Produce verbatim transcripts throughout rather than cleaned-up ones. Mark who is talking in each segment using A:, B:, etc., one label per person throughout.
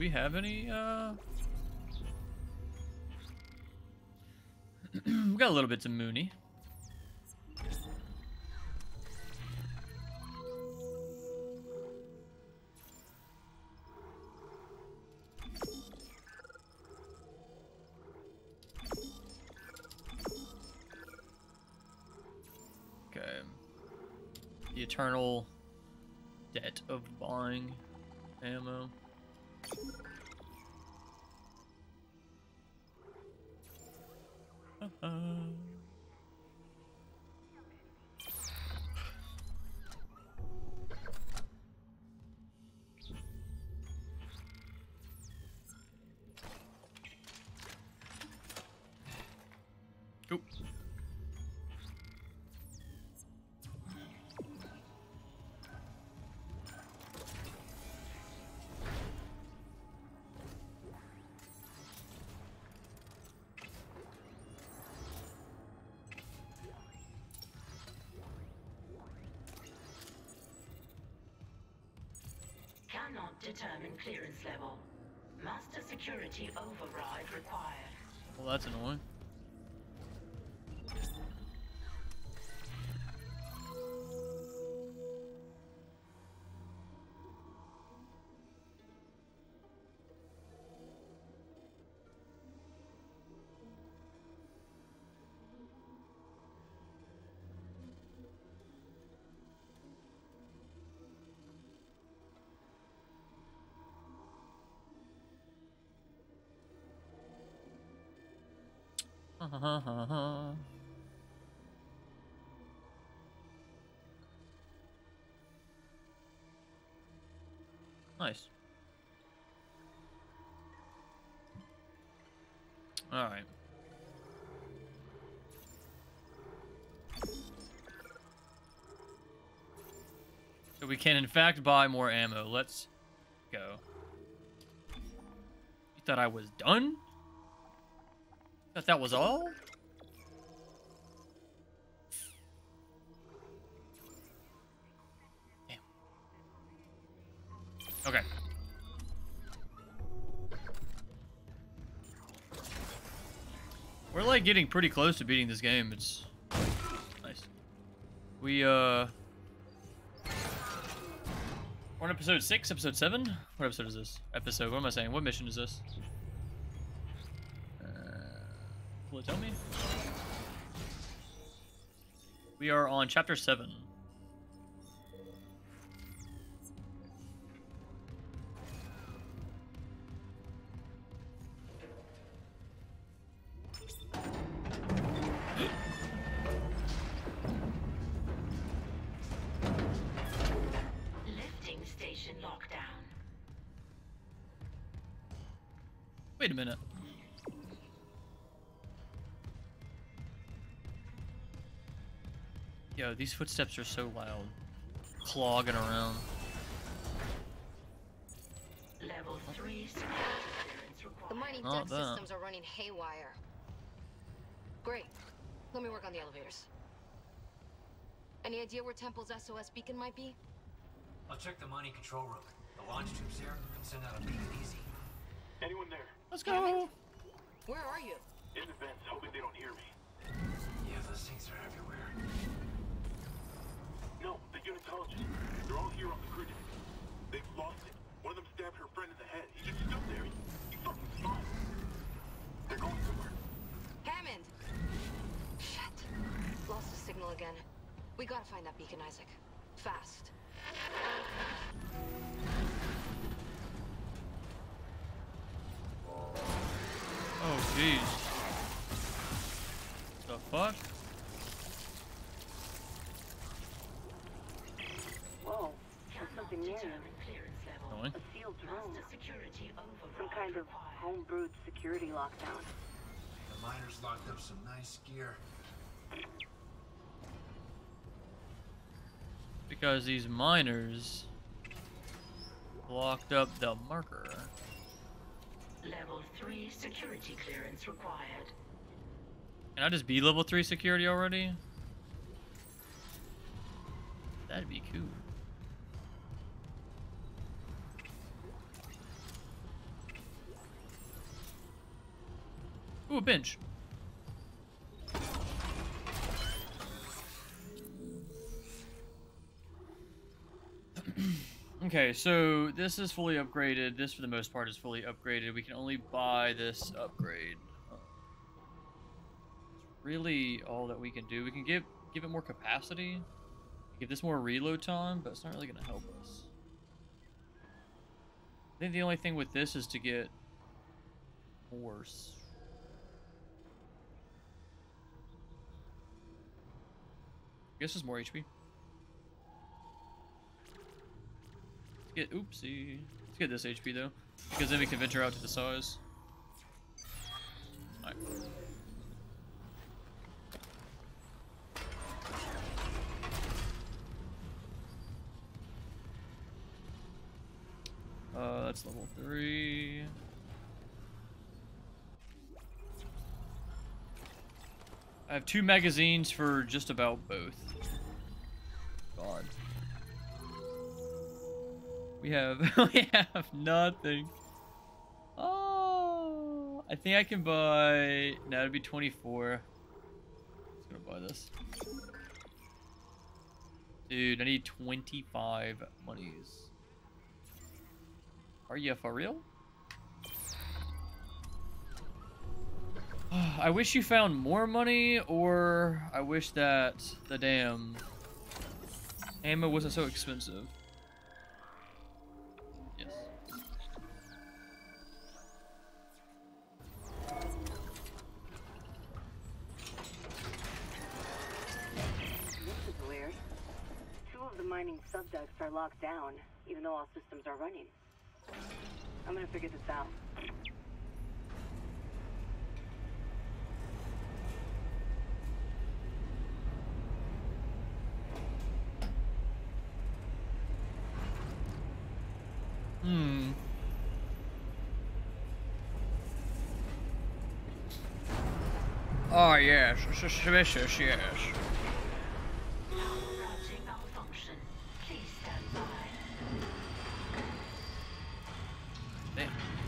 A: we have any, uh... we got a little bit to Mooney. Okay. The eternal debt of buying ammo. Uh-uh. Oop.
B: Cannot determine clearance level. Master security override required.
A: Well, that's annoying. Nice. All right. So we can in fact buy more ammo. Let's go. You thought I was done? Thought that was all? Damn. Okay. We're like getting pretty close to beating this game. It's nice. We uh we're on episode six, episode seven? What episode is this? Episode, what am I saying? What mission is this? Will it tell me? We are on chapter seven.
B: Lifting station lockdown.
A: Wait a minute. Yo, these footsteps are so loud. Clogging around.
B: Level three security clearance required.
C: The mining
A: Not
C: deck
A: that.
C: systems are running haywire. Great. Let me work on the elevators. Any idea where Temple's S O S beacon might be?
D: I'll check the mining control room. The launch tubes there can send out a beacon easy.
E: Anyone there?
A: Let's go.
C: Where are you?
E: In the vents, hoping they don't hear me.
D: Yeah, those things are everywhere.
E: No, the unitologists. They're all here on the crew deck. They've lost it. One of them stabbed her friend in the head. He just stood there. He, he fucking smiled. They're going somewhere.
C: Hammond! Shit. Lost the signal again. We gotta find that beacon, Isaac. Fast.
A: Oh, jeez. The fuck?
F: Whoa, there's something near you.
B: Determine clearance level.
A: Going?
F: A sealed room.
B: Master security override
F: Some kind of
B: required.
F: home-brewed security lockdown.
D: The miners locked up some nice gear.
A: Because these miners blocked up the marker.
B: Level three security clearance required.
A: Can I just be level three security already? That'd be cool. Ooh, a bench. Okay, so this is fully upgraded. This, for the most part, is fully upgraded. We can only buy this upgrade. Uh, it's really all that we can do. We can give give it more capacity, give this more reload time, but it's not really going to help us. I think the only thing with this is to get horse. I guess it's more H P. Let's get oopsie. Let's get this H P though, because then we can venture out to the size. Alright. Uh, that's level three. I have two magazines for just about both. God. We have we have nothing. Oh, I think I can buy. No, it'd be twenty-four. I'm just gonna buy this. Dude, I need twenty-five monies. Are you for real? I wish you found more money, or I wish that the damn ammo wasn't so expensive. Yes.
F: This is weird. Two of the mining subducts are locked down, even though all systems are running. I'm gonna figure this out.
A: Hmm. Oh yes, suspicious, yes.
B: Routing malfunction. Please stand by.
A: Damn.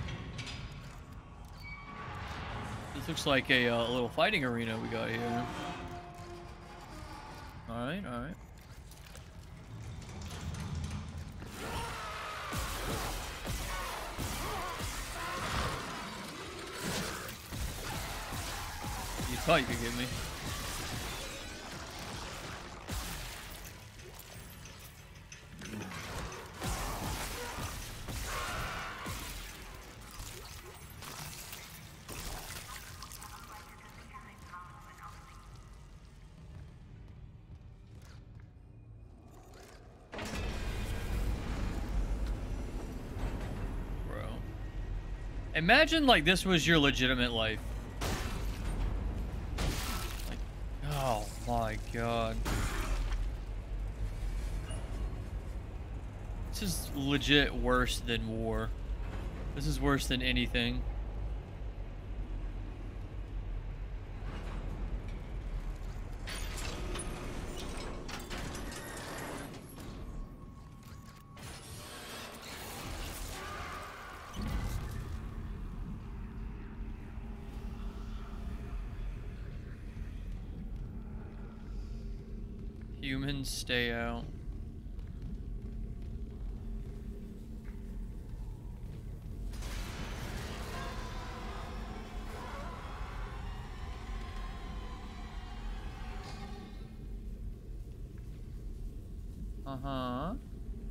A: This looks like a, uh, a little fighting arena we got here. Alright, alright. You thought you could get me. Bro. Imagine like this was your legitimate life. Oh my god. This is legit worse than war. This is worse than anything. Humans stay out. Uh-huh.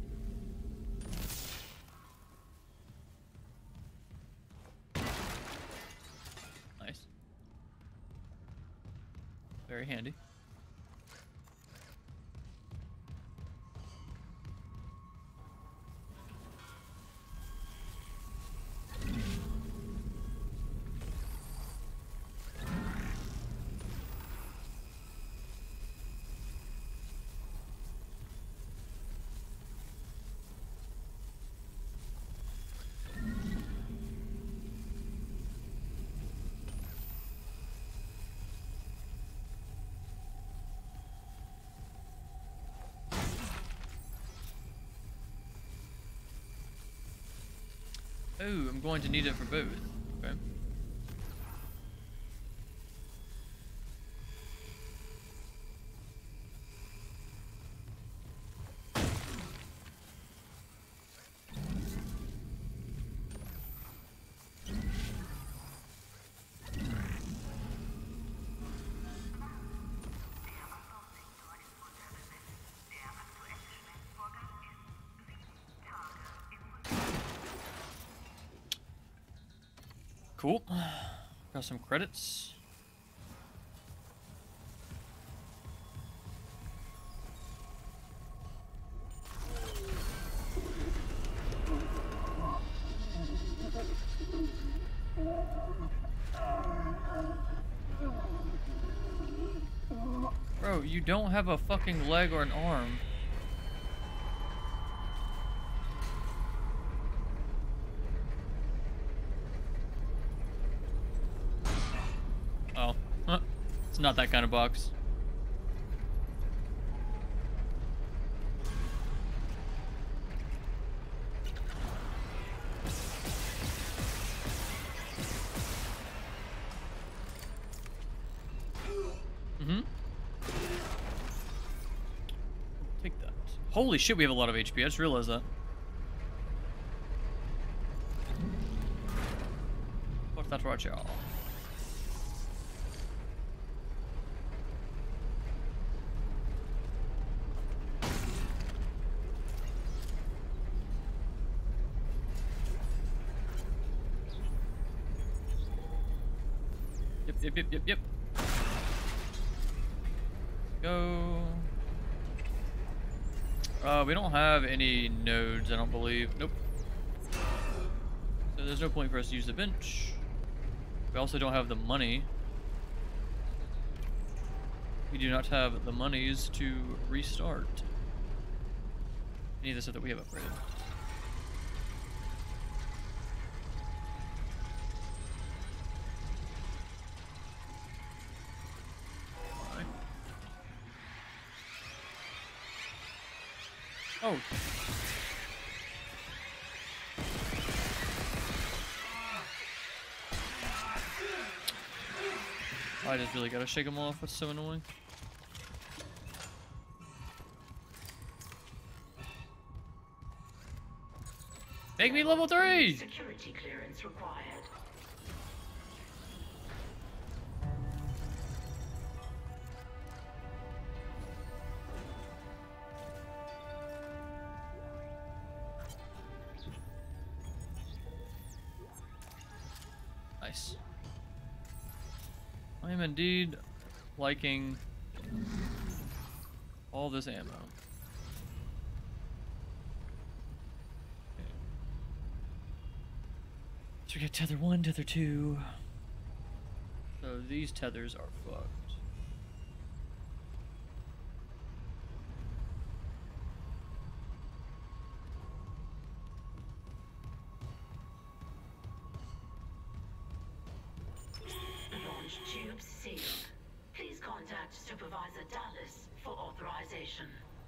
A: Nice. Very handy. Oh, I'm going to need it for both. Okay. Cool. Got some credits. Bro, you don't have a fucking leg or an arm. Oh. Huh. It's not that kind of box. Mm-hmm. Take that. Holy shit, we have a lot of H P. I just realized that. Fuck that right, y'all. Yep, yep, yep, yep, yep. Go. Uh, we don't have any nodes, I don't believe. Nope. So there's no point for us to use the bench. We also don't have the money. We do not have the monies to restart any of the stuff that we have upgraded. Oh. I just really gotta shake them off. That's so annoying. Make me level three!
B: Security clearance required.
A: Nice. I am indeed liking all this ammo. Okay. So we got tether one, tether two. So these tethers are fucked.
B: Launch tube sealed. Please contact Supervisor Dallas for authorization.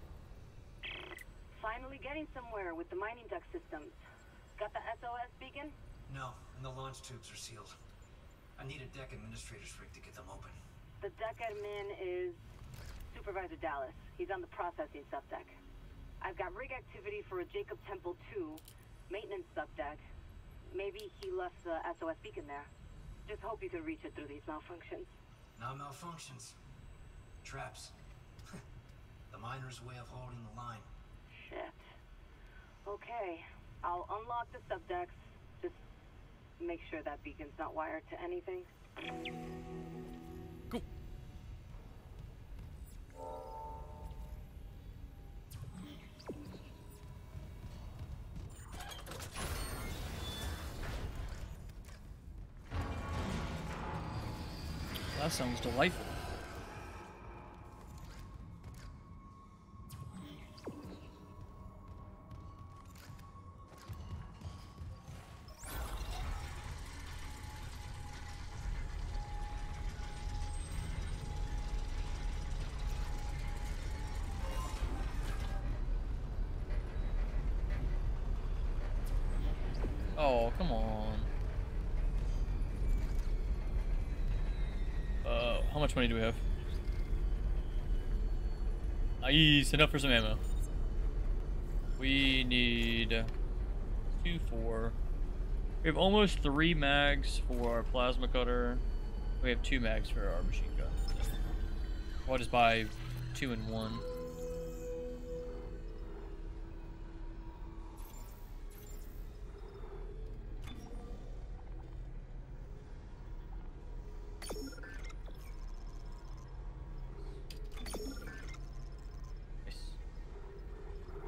F: Finally getting somewhere with the mining duct systems. Got the S O S beacon?
D: No, and the launch tubes are sealed. I need a deck administrator's rig to get them open.
F: The deck admin is Supervisor Dallas. He's on the processing subdeck. I've got rig activity for a Jacob Temple two maintenance subdeck. Maybe he left the S O S beacon there. Just hope you can reach it through these malfunctions.
D: Not malfunctions. Traps. The miner's way of holding the line.
F: Shit. Okay. I'll unlock the subdecks. Just make sure that beacon's not wired to anything.
A: Cool. That sounds delightful. Oh, come on. Uh, how much money do we have? Nice, enough for some ammo. We need two, four. We have almost three mags for our plasma cutter. We have two mags for our machine gun. I'll just buy two and one.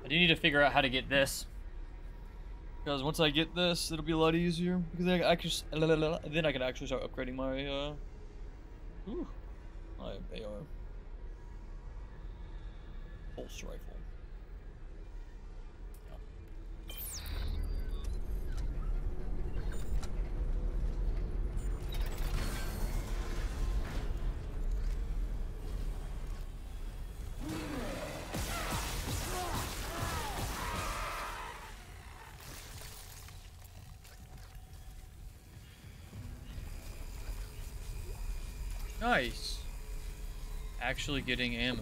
A: I do need to figure out how to get this. Because once I get this, it'll be a lot easier. Because then I can, then I can actually start upgrading my, uh... Ooh, my A R. Pulse rifle. Nice. Actually getting ammo.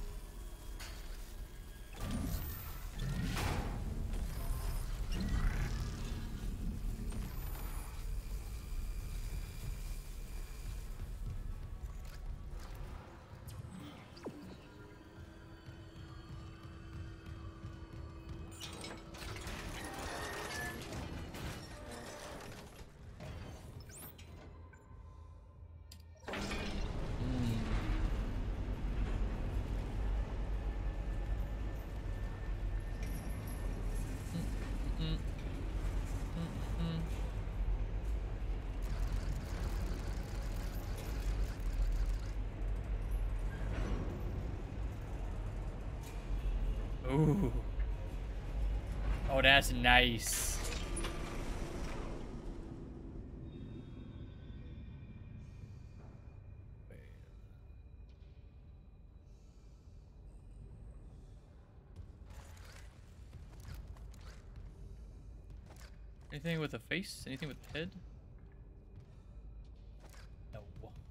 A: Ooh. Oh, that's nice. Anything with a face? Anything with a head? No.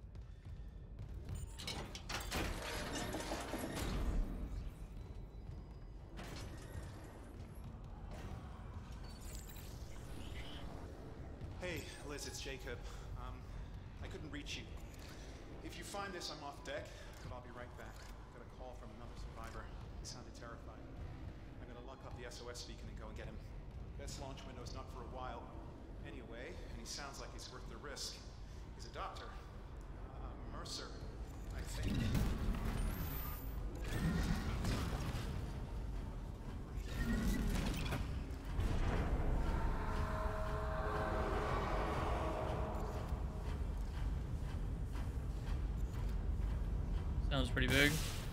G: Hey, Liz, it's Jacob. Um, I couldn't reach you. If you find this, I'm off deck, but I'll be right back. Got a call from another survivor. He sounded terrified. I'm gonna lock up the S O S beacon and go and get him. Best launch window's not for a while. Anyway, and he sounds like he's worth the risk. He's a doctor. Uh, Mercer, I think.
A: Sounds pretty big.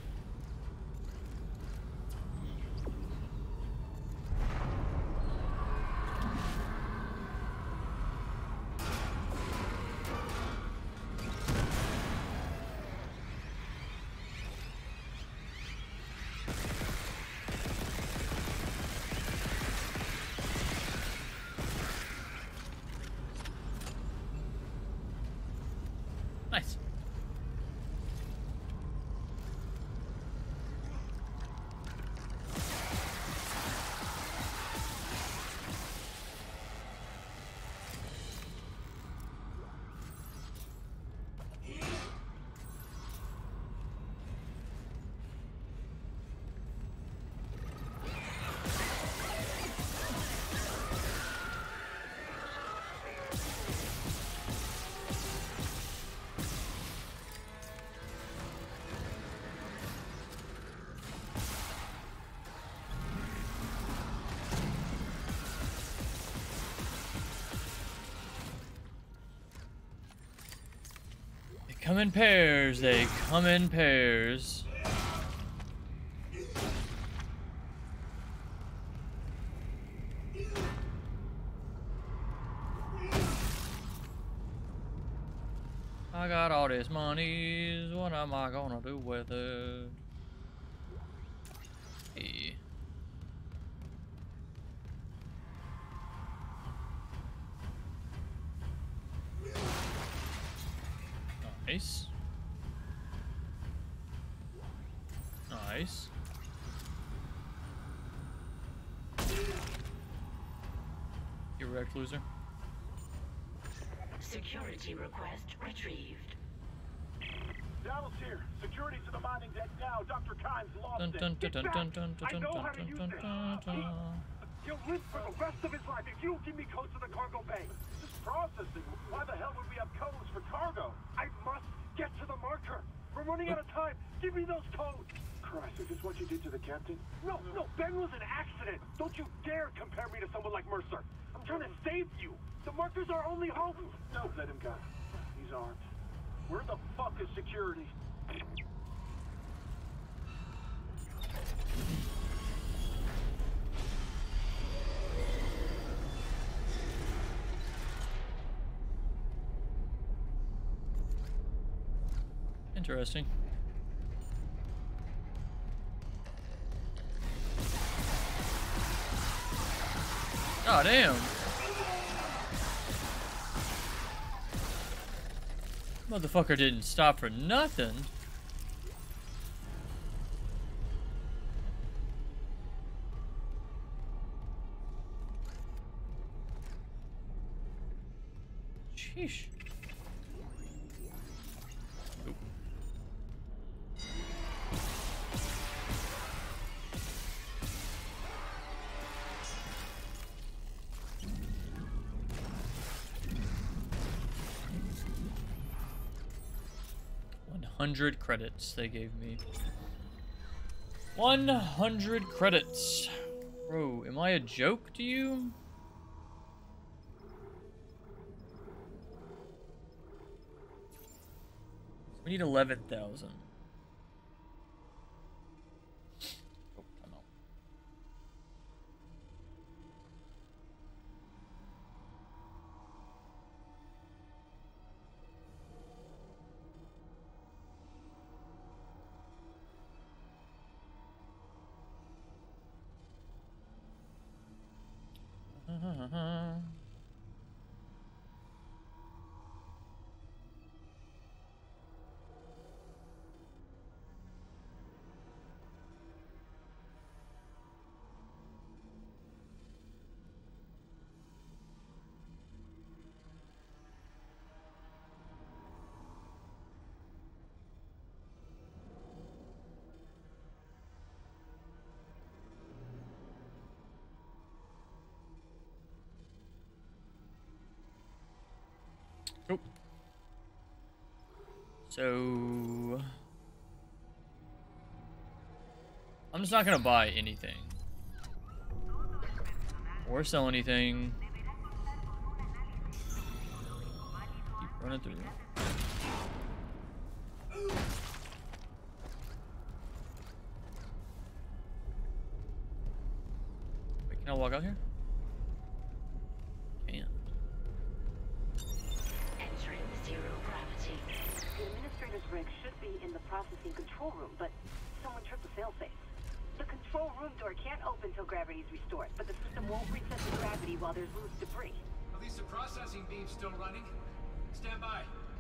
A: Nice. Come in pairs, they come in pairs. I got all this money, what am I gonna do with it? Hey. Nice. Nice. You wrecked, loser.
B: Security request retrieved.
E: Dallas here. Security to the mining deck now. Doctor Kimes lost
A: Dun
E: it.
A: dun dun
E: Get
A: dun
E: back.
A: dun dun
E: I
A: dun
E: know
A: dun
E: how to
A: dun
E: use
A: dun
E: this.
A: dun dun.
E: He'll live for the rest of his life if you give me codes to the cargo bay. This processing. Why the hell would we have codes for cargo? I must get to the marker. We're running out of time. Give me those codes. Christ, is this what you did to the captain?
H: No, no, Ben was an accident. Don't you dare compare me to someone like Mercer. I'm trying to save you. The marker's our only hope.
E: No, let him go. He's armed. Where the fuck is security?
A: Interesting. Oh, damn. Motherfucker didn't stop for nothing. Sheesh. Oop. one hundred credits they gave me. one hundred credits. Bro, am I a joke to you? We need eleven thousand. Oh, come on. Nope. So I'm just not gonna buy anything or sell anything. Keep running through. Wait, can I walk out here? Can't.
B: Entering zero gravity.
F: The administrator's rig should be in the processing control room, but someone tripped the failsafe. The control room door can't open till gravity is restored, but the system won't reset the gravity while there's loose debris.
D: At least the processing beam's still running. Stand by.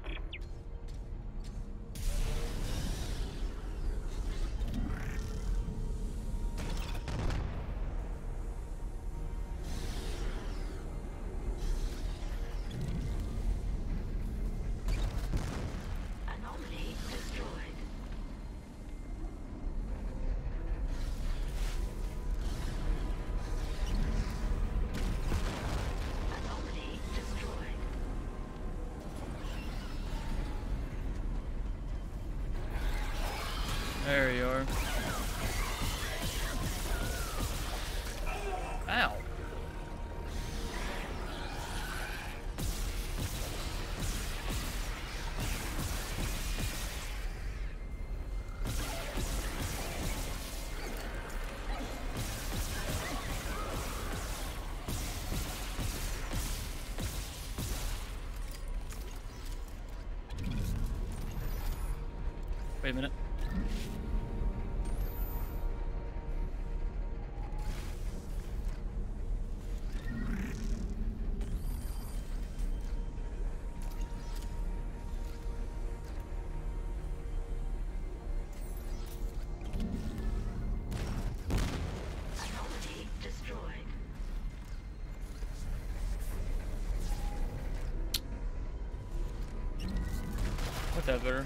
B: Anomaly destroyed. Anomaly destroyed.
A: There you are. Ow. Wait a minute.
B: Anomaly destroyed.
A: Whatever.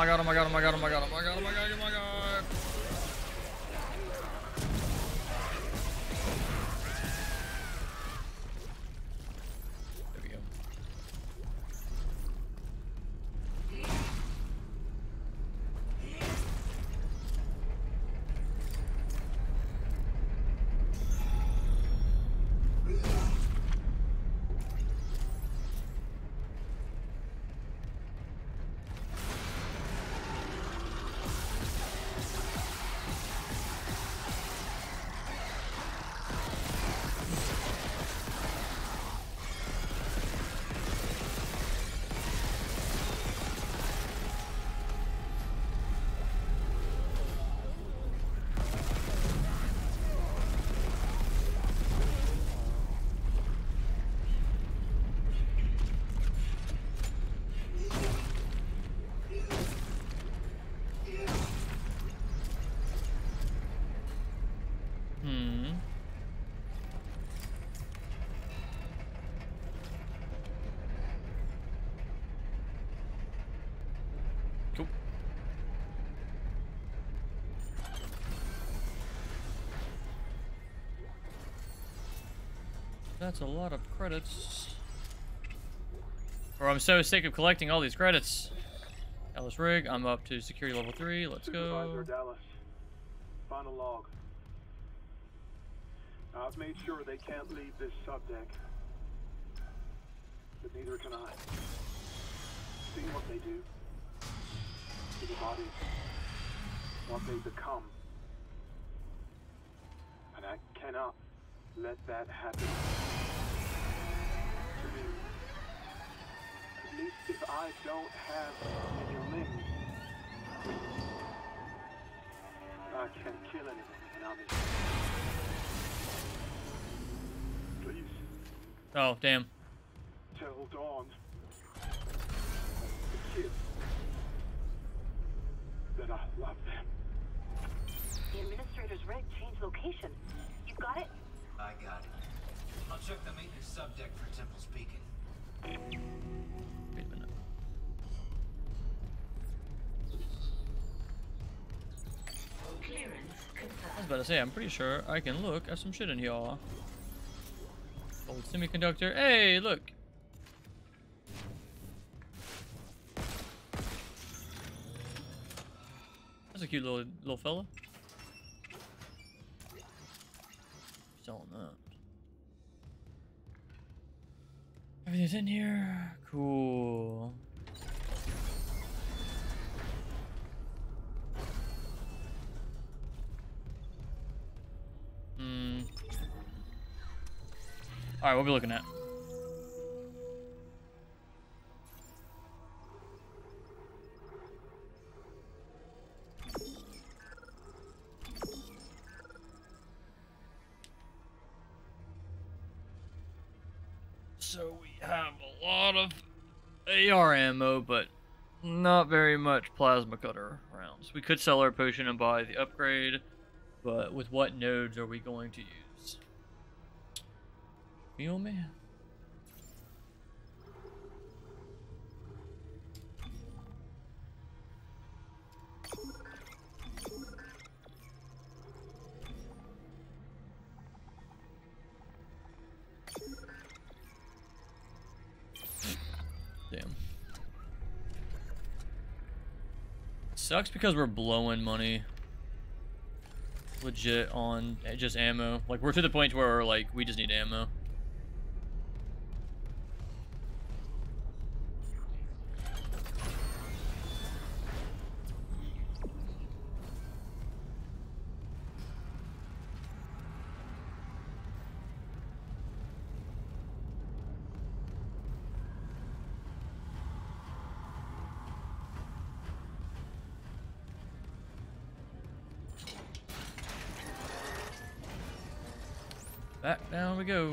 A: god, oh my god, oh my god, oh my god, oh my god, oh my god, oh my god. There we go. Hmm. Cool. That's a lot of credits. Or I'm so sick of collecting all these credits. Dallas rig, I'm up to security level three. Let's
H: Supervisor
A: go.
H: Dallas, final log. Now, I've made sure they can't leave this subdeck, but neither can I. See what they do to the bodies, what they become, and I cannot let that happen to me. At least if I don't have any limbs, I can't kill anyone without it. Please.
A: Oh, damn.
H: Tell Dawn, the kids, that I love them.
F: The administrator's rig changed location. You got it?
D: I got it. I'll check the maintenance subdeck for Temple's Beacon.
A: Wait a minute.
B: Clearance
A: I was
B: confirmed.
A: about to say, I'm pretty sure I can look at some shit in here. Old semiconductor. Hey, look. That's a cute little little fella. Selling that. Everything's in here. Cool. Hmm. All right, what are we looking at? So we have a lot of A R ammo, but not very much plasma cutter rounds. We could sell our potion and buy the upgrade, but with what nodes are we going to use? Feel me? Damn. Sucks because we're blowing money legit on just ammo. Like, we're to the point where we're like, we just need ammo. Back down we go.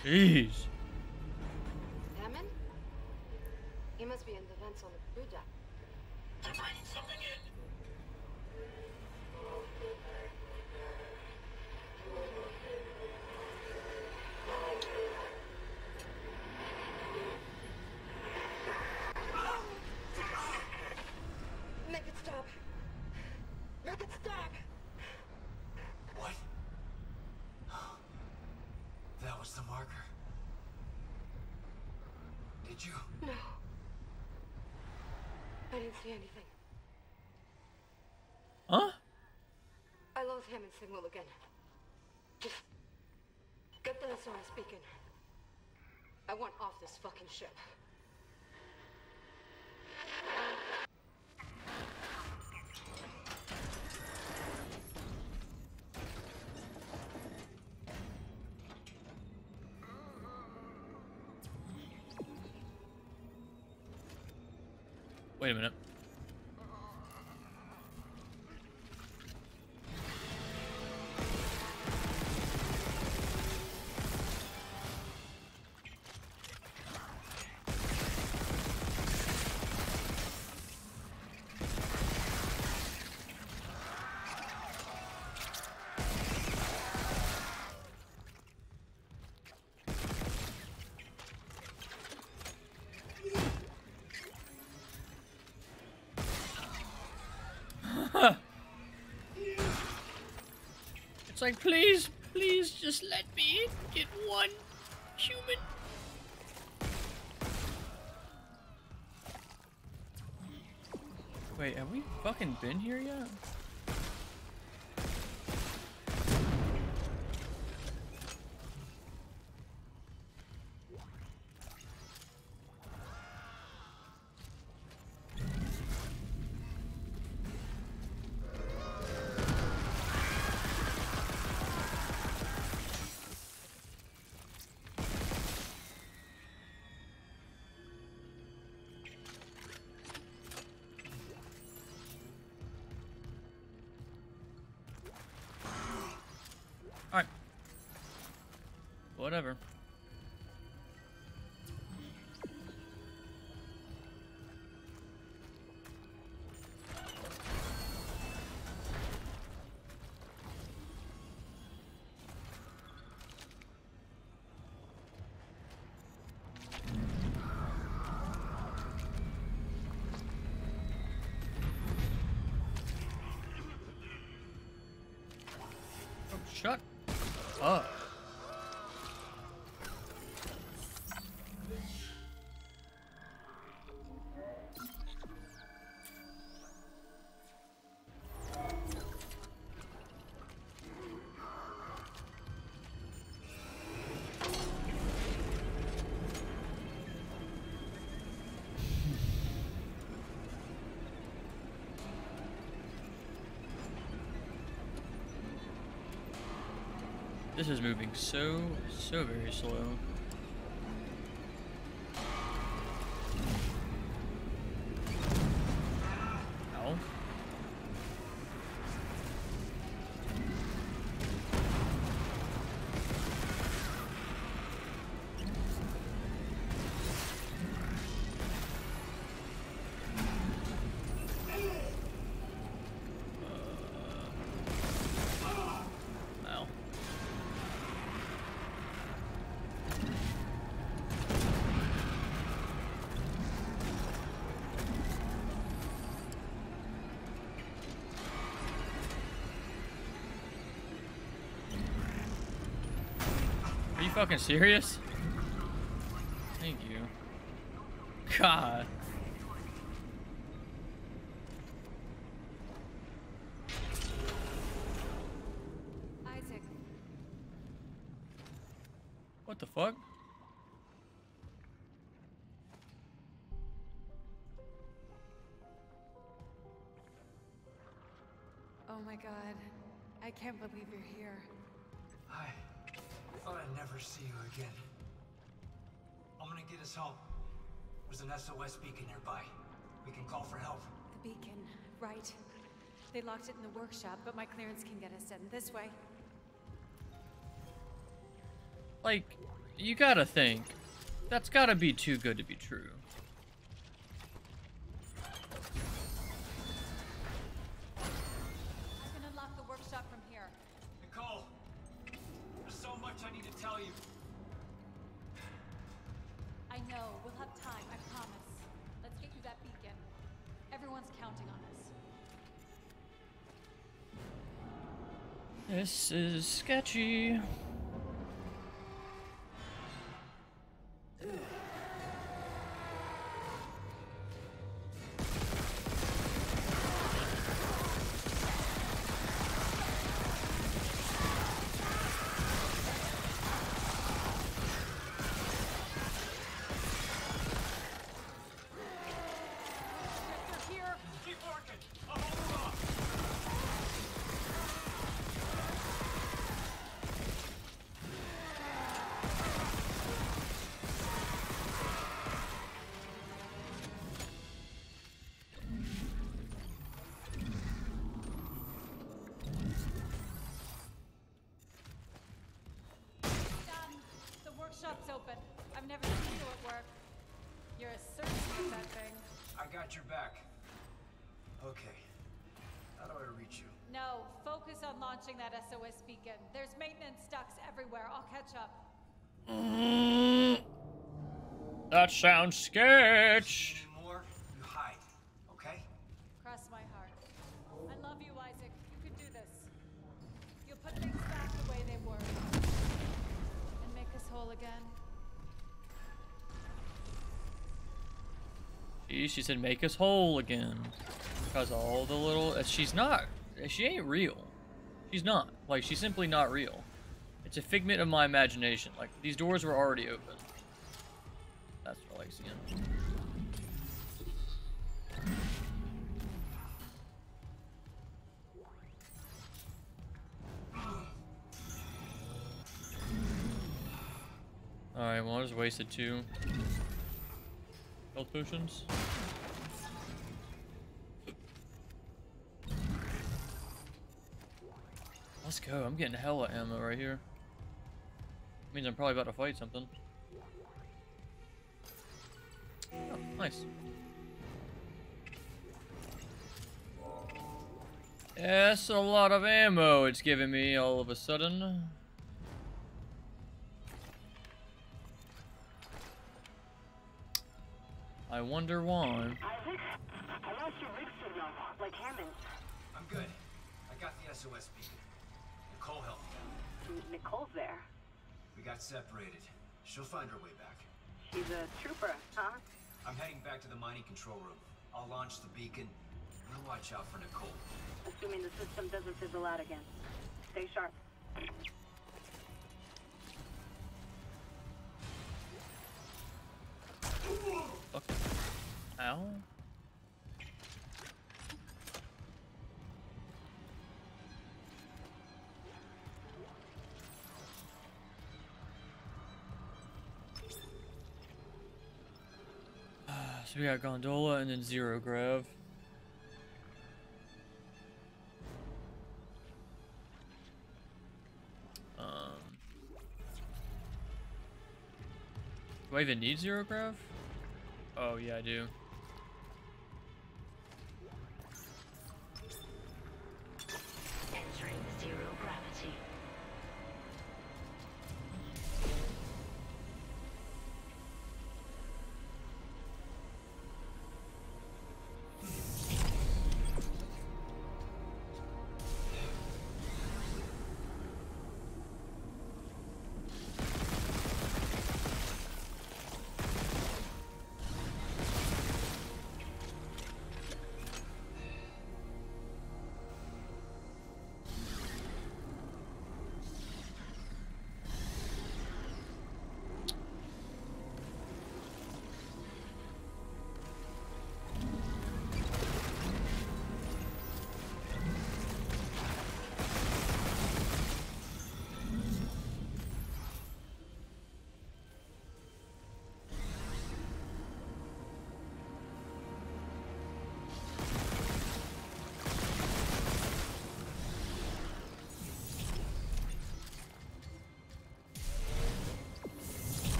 A: Jeez.
C: Hammond? He must be in the vents on the crew deck.
E: They're bringing something in.
C: Make it stop. Make it stop.
D: What? That was the marker. Did you?
C: No. I didn't see anything.
A: Huh?
C: I lost Hammond's signal again. Just get the S O S beacon. I want off this fucking ship.
A: Wait a minute. It's like, please, please just let me get one human. Wait, have we fucking been here yet? Alright. Whatever. Oh, shut up. This is moving so, so very slow. Ow. Ow. Are you fucking serious? Thank you. God.
I: Isaac.
A: What the fuck?
I: Oh my god. I can't believe you're here.
D: I thought I'd never see you again. I'm gonna get us home. There's an S O S beacon nearby. We can call for help.
I: The beacon, right. They locked it in the workshop, but my clearance can get us in this way.
A: Like, you gotta think. That's gotta be too good to be true.
I: I can unlock the workshop from here.
D: Nicole, there's so much I need to tell you.
I: I know. We'll have time, I promise. Let's get you that beacon. Everyone's counting on us.
A: This is sketchy.
I: Here.
D: Keep working. I'll hold them off.
I: Done. The workshop's open. I've never seen you at work. You're a surgeon at that thing.
D: I got your back. Okay. How do I reach you?
I: No, focus on launching that S O S beacon. There's maintenance ducts everywhere. I'll catch up.
A: That sounds sketch.
D: Any more? You hide. Okay?
I: Cross my heart. I love you, Isaac. You can do this. You'll put things back the way they were. And make us whole again.
A: She, she said make us whole again. Because all the little... uh, She's not. She ain't real. She's not. Like, she's simply not real. It's a figment of my imagination. Like, these doors were already open. That's what I like seeing. Alright, well I just wasted two health potions. Let's go, I'm getting hella ammo right here. Means I'm probably about to fight something. Oh, nice. Yes, a lot of ammo it's giving me all of a sudden. I wonder why.
F: Isaac, I lost your rig signal, like Hammond's.
D: I'm good. I got the S O S beacon. Nicole helped me out.
F: Nicole's there.
D: We got separated. She'll find her way back.
F: She's a trooper, huh?
D: I'm heading back to the mining control room. I'll launch the beacon. We'll watch out for Nicole.
F: Assuming the system doesn't fizzle out again. Stay sharp.
A: Fuck. Ow. So we got Gondola and then Zero Grav. Um, do I even need Zero Grav? Oh yeah, I do.
B: Entering zero gravity.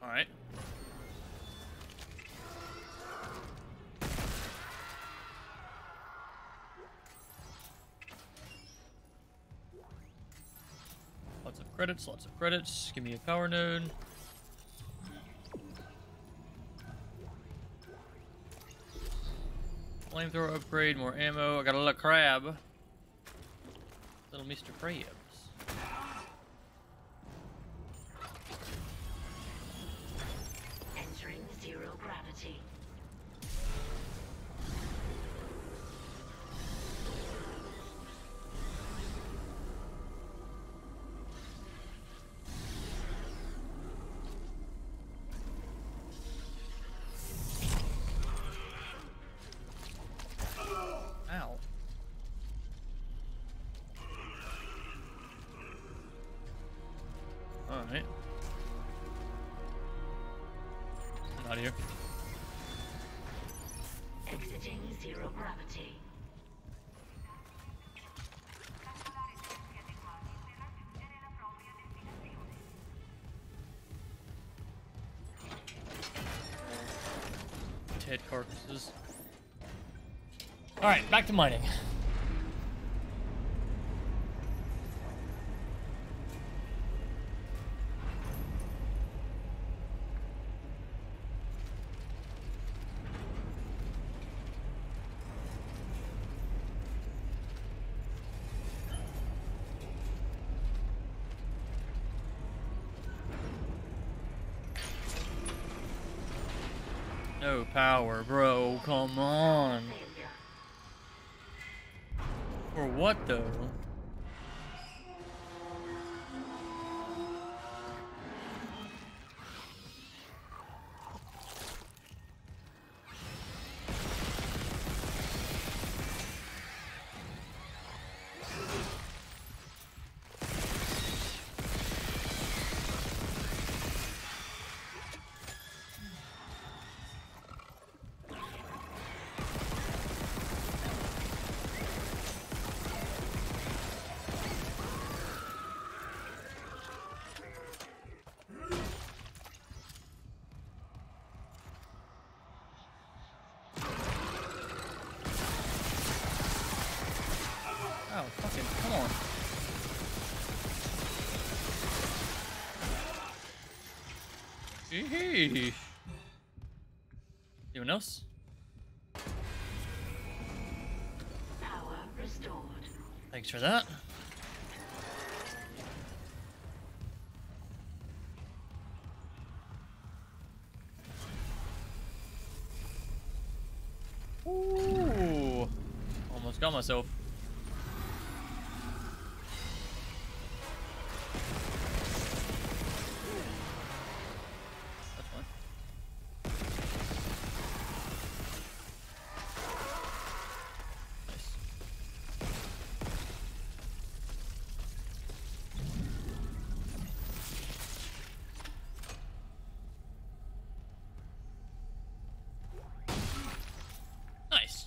A: Alright. Lots of credits, lots of credits. Give me a power node. Flamethrower upgrade, more ammo. I got a little crab. Little Mister Krabs.
B: Entering zero gravity.
A: Ow. Alright. I'm out of here.
B: Exiting zero gravity.
A: Dead carcasses. Alright, back to mining. No power, bro. Come on. For what, though? Oh, fucking, come on. Sheesh. Anyone else?
B: Power restored.
A: Thanks for that. Ooh. Almost got myself. That's fine. Nice. Nice.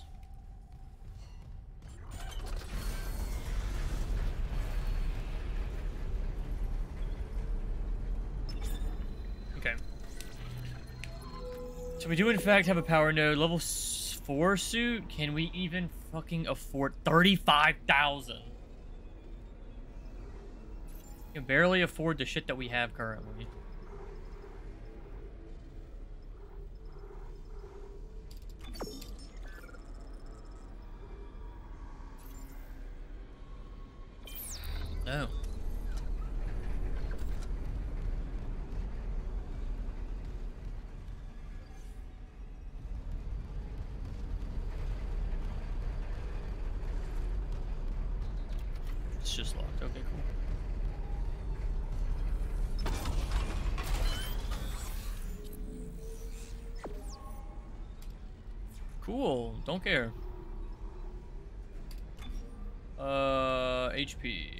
A: Okay. So we do in fact have a power node. Level s- four suit? Can we even fucking afford thirty-five thousand? We can barely afford the shit that we have currently. No. It's just locked. Okay, cool. Cool. Don't care. Uh, H P.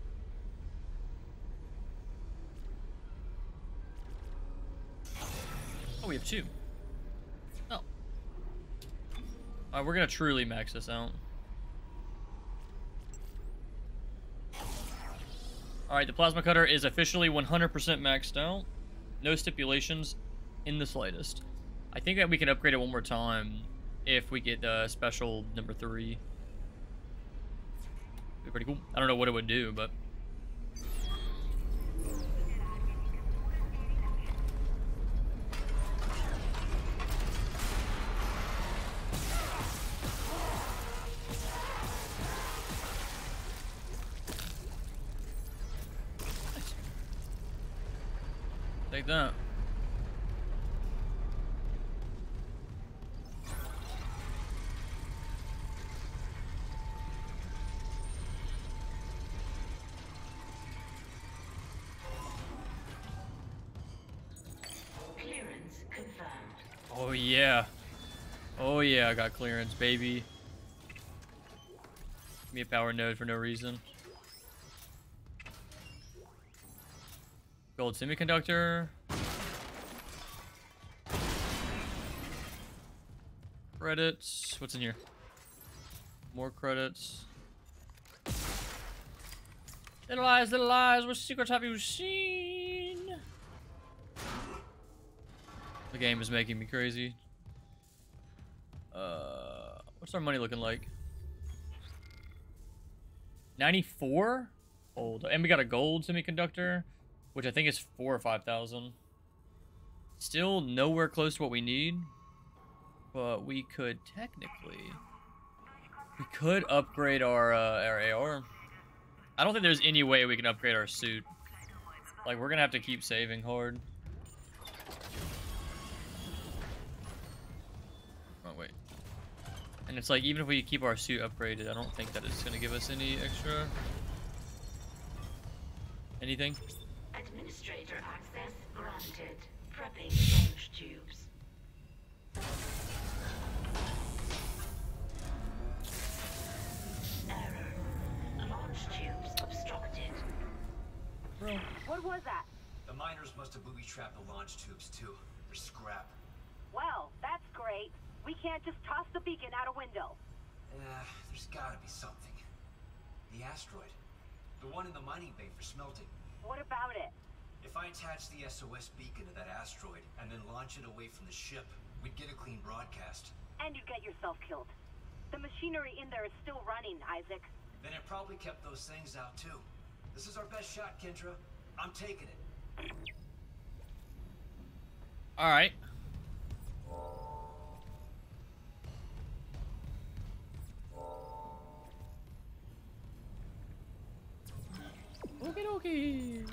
A: Oh, we have two. Oh. Alright, we're gonna truly max this out. Alright, the plasma cutter is officially one hundred percent maxed out. No stipulations in the slightest. I think that we can upgrade it one more time if we get the special number three. Be pretty cool. I don't know what it would do, but take that.
B: Clearance confirmed.
A: Oh yeah. Oh yeah, I got clearance, baby. Give me a power node for no reason. Gold semiconductor. Credits. What's in here? More credits. Little eyes, little eyes, what secrets have you seen? The game is making me crazy. Uh, what's our money looking like? ninety-four? Old. And we got a gold semiconductor, which I think is four or five thousand. Still nowhere close to what we need, but we could technically, we could upgrade our uh, our A R. I don't think there's any way we can upgrade our suit. Like, we're gonna have to keep saving hard. Oh wait. And it's like, even if we keep our suit upgraded, I don't think that it's gonna give us any extra anything.
B: Administrator access granted. Prepping launch tubes. Error. Launch tubes obstructed.
A: Bro.
F: What was that?
D: The miners must have booby-trapped the launch tubes, too. They're scrap.
F: Well, that's great. We can't just toss the beacon out a window.
D: Uh, there's gotta be something. The asteroid. The one in the mining bay for smelting.
F: What about it?
D: If I attach the S O S beacon to that asteroid and then launch it away from the ship, we'd get a clean broadcast.
F: And you'd get yourself killed. The machinery in there is still running, Isaac.
D: Then it probably kept those things out, too. This is our best shot, Kendra. I'm taking it.
A: Alright. Okie dokie.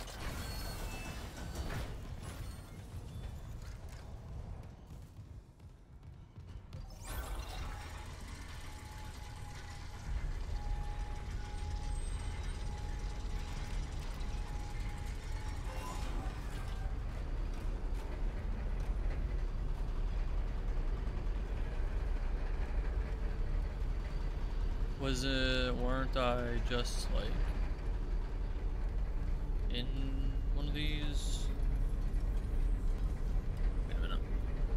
A: Was it, weren't I just like in one of these? Wait a minute.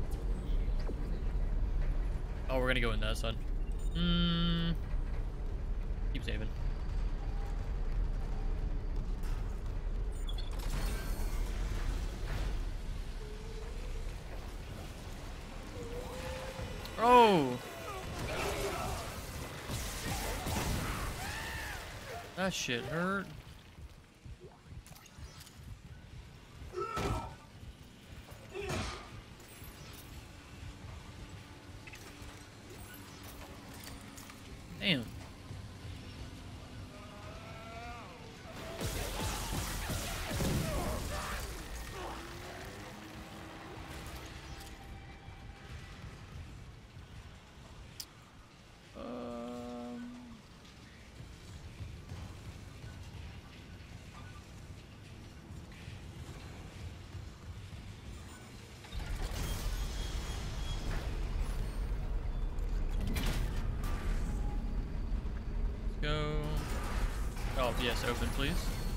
A: Oh, we're gonna go in that side. Hmm. Keep saving. Oh! That shit hurt. Damn. Go. Oh, yes, open, please.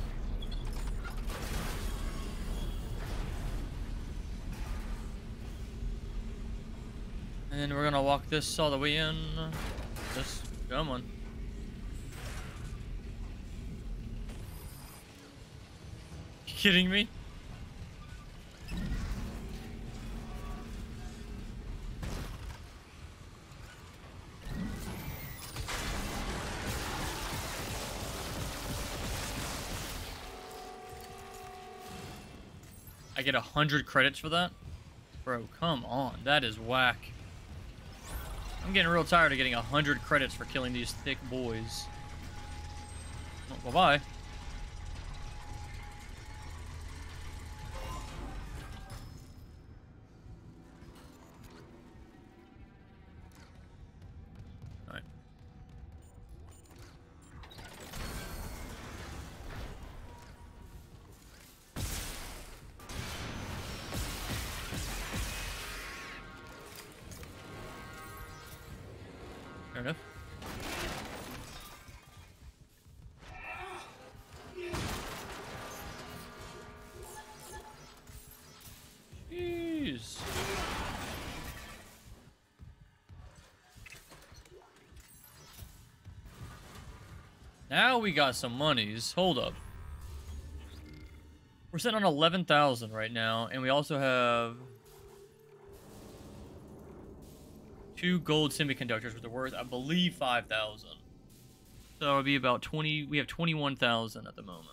A: And then we're gonna walk this all the way in. Just come on. You kidding me? I get a hundred credits for that? Bro, come on. That is whack. I'm getting real tired of getting a hundred credits for killing these thick boys. Oh, bye-bye. Alright. Fair enough. Jeez. Now we got some monies. Hold up. We're sitting on eleven thousand right now, and we also have two gold semiconductors, which are worth, I believe, five thousand. So it would be about twenty. We have twenty-one thousand at the moment.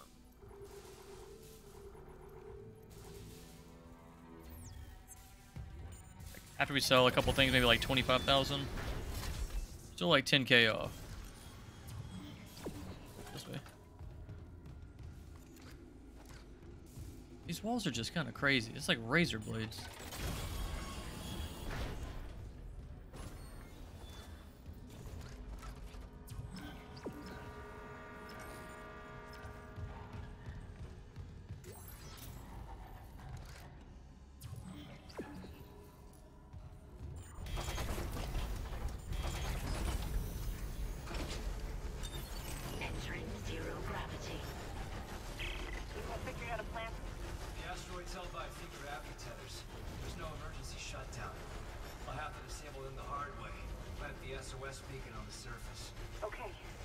A: After we sell a couple things, maybe like twenty-five thousand. Still like ten K off. This way. These walls are just kind of crazy. It's like razor blades.
B: Entering zero gravity.
F: People figured out a plan.
D: The asteroid's held by a few gravity tethers. There's no emergency shutdown. I'll have to disable them the hard way. Plant the S O S beacon on the surface.
F: Okay.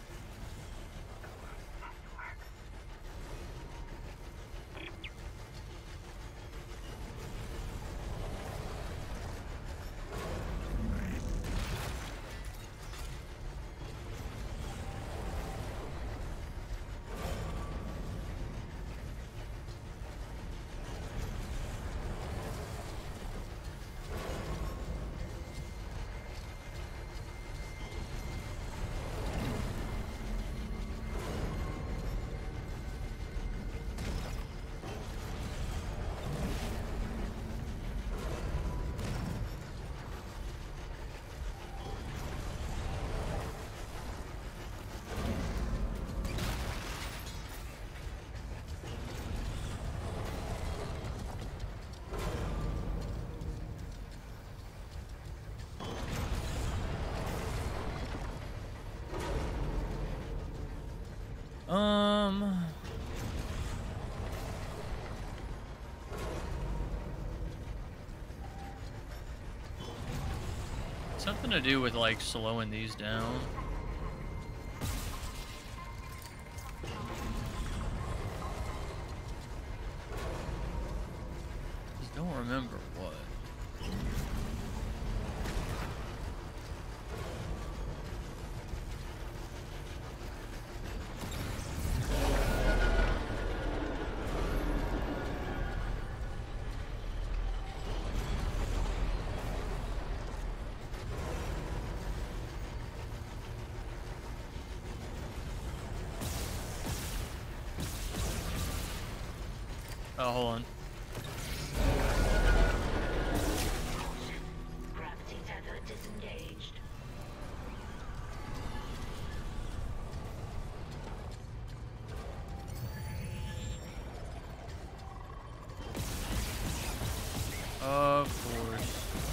A: Um. Something to do with like slowing these down. Just don't remember what. Oh, hold on.
B: Gravity tether disengaged.
A: Of course.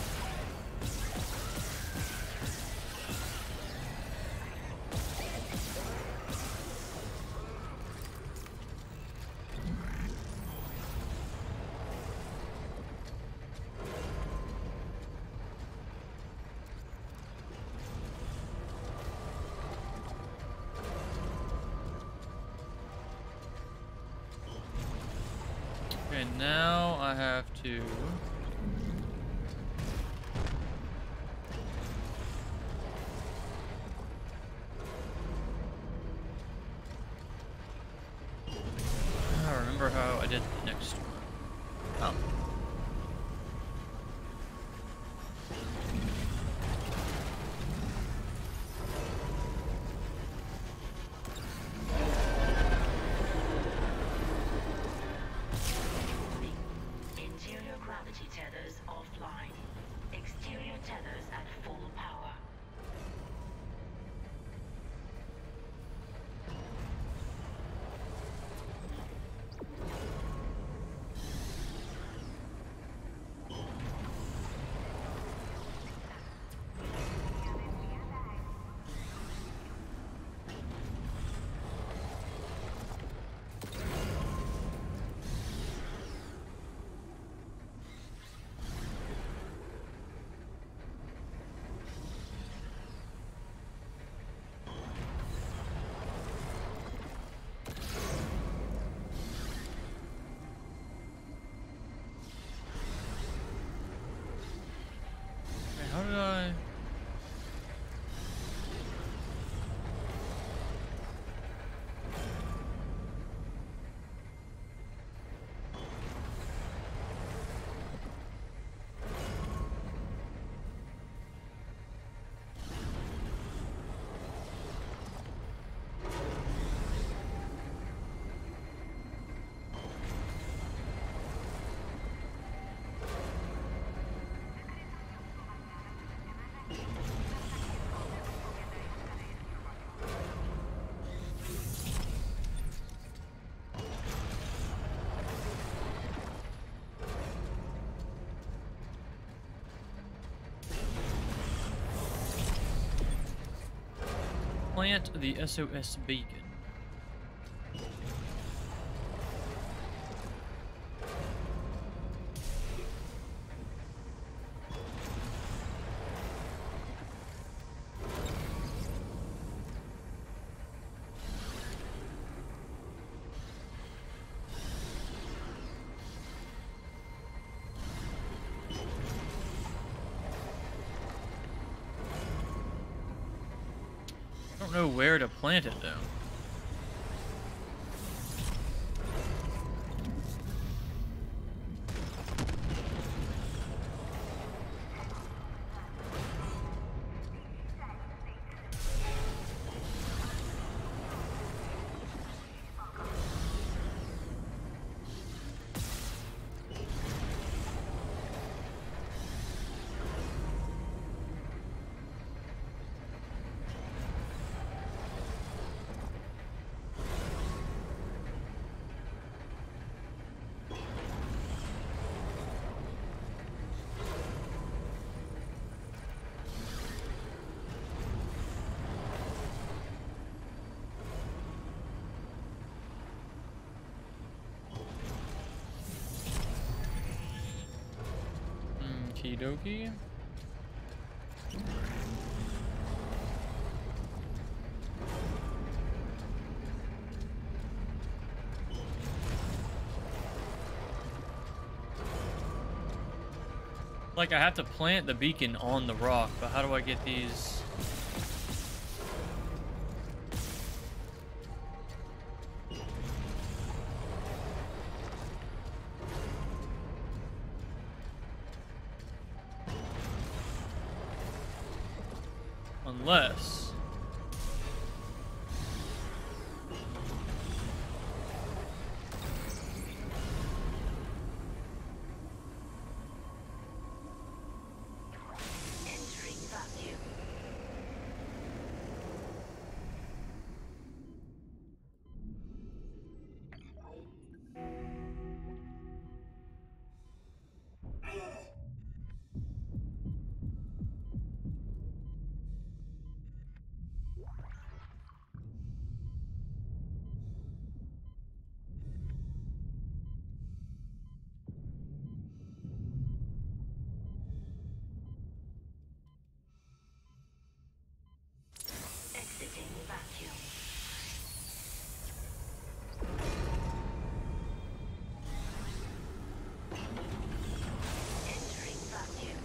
A: Okay, now I have to... I remember how I did the next one. Oh.
B: tethers at full power.
A: How did I? Plant the S O S beacon. I don't know where to plant it though. Okie dokie. Like I have to plant the beacon on the rock, but how do I get these? Unless
B: Entering vacuum. Exiting vacuum. Entering vacuum.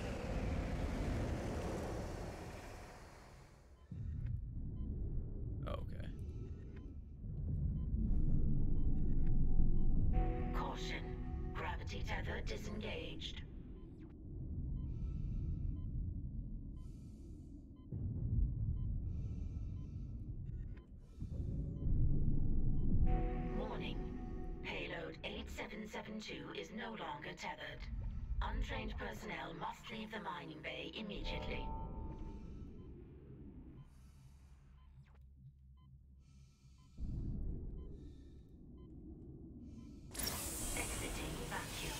A: okay.
B: Caution. Gravity tether disengaged. Warning. Payload eight seven seven two is no longer tethered. Untrained personnel personnel must leave the mining bay immediately. Exiting vacuum.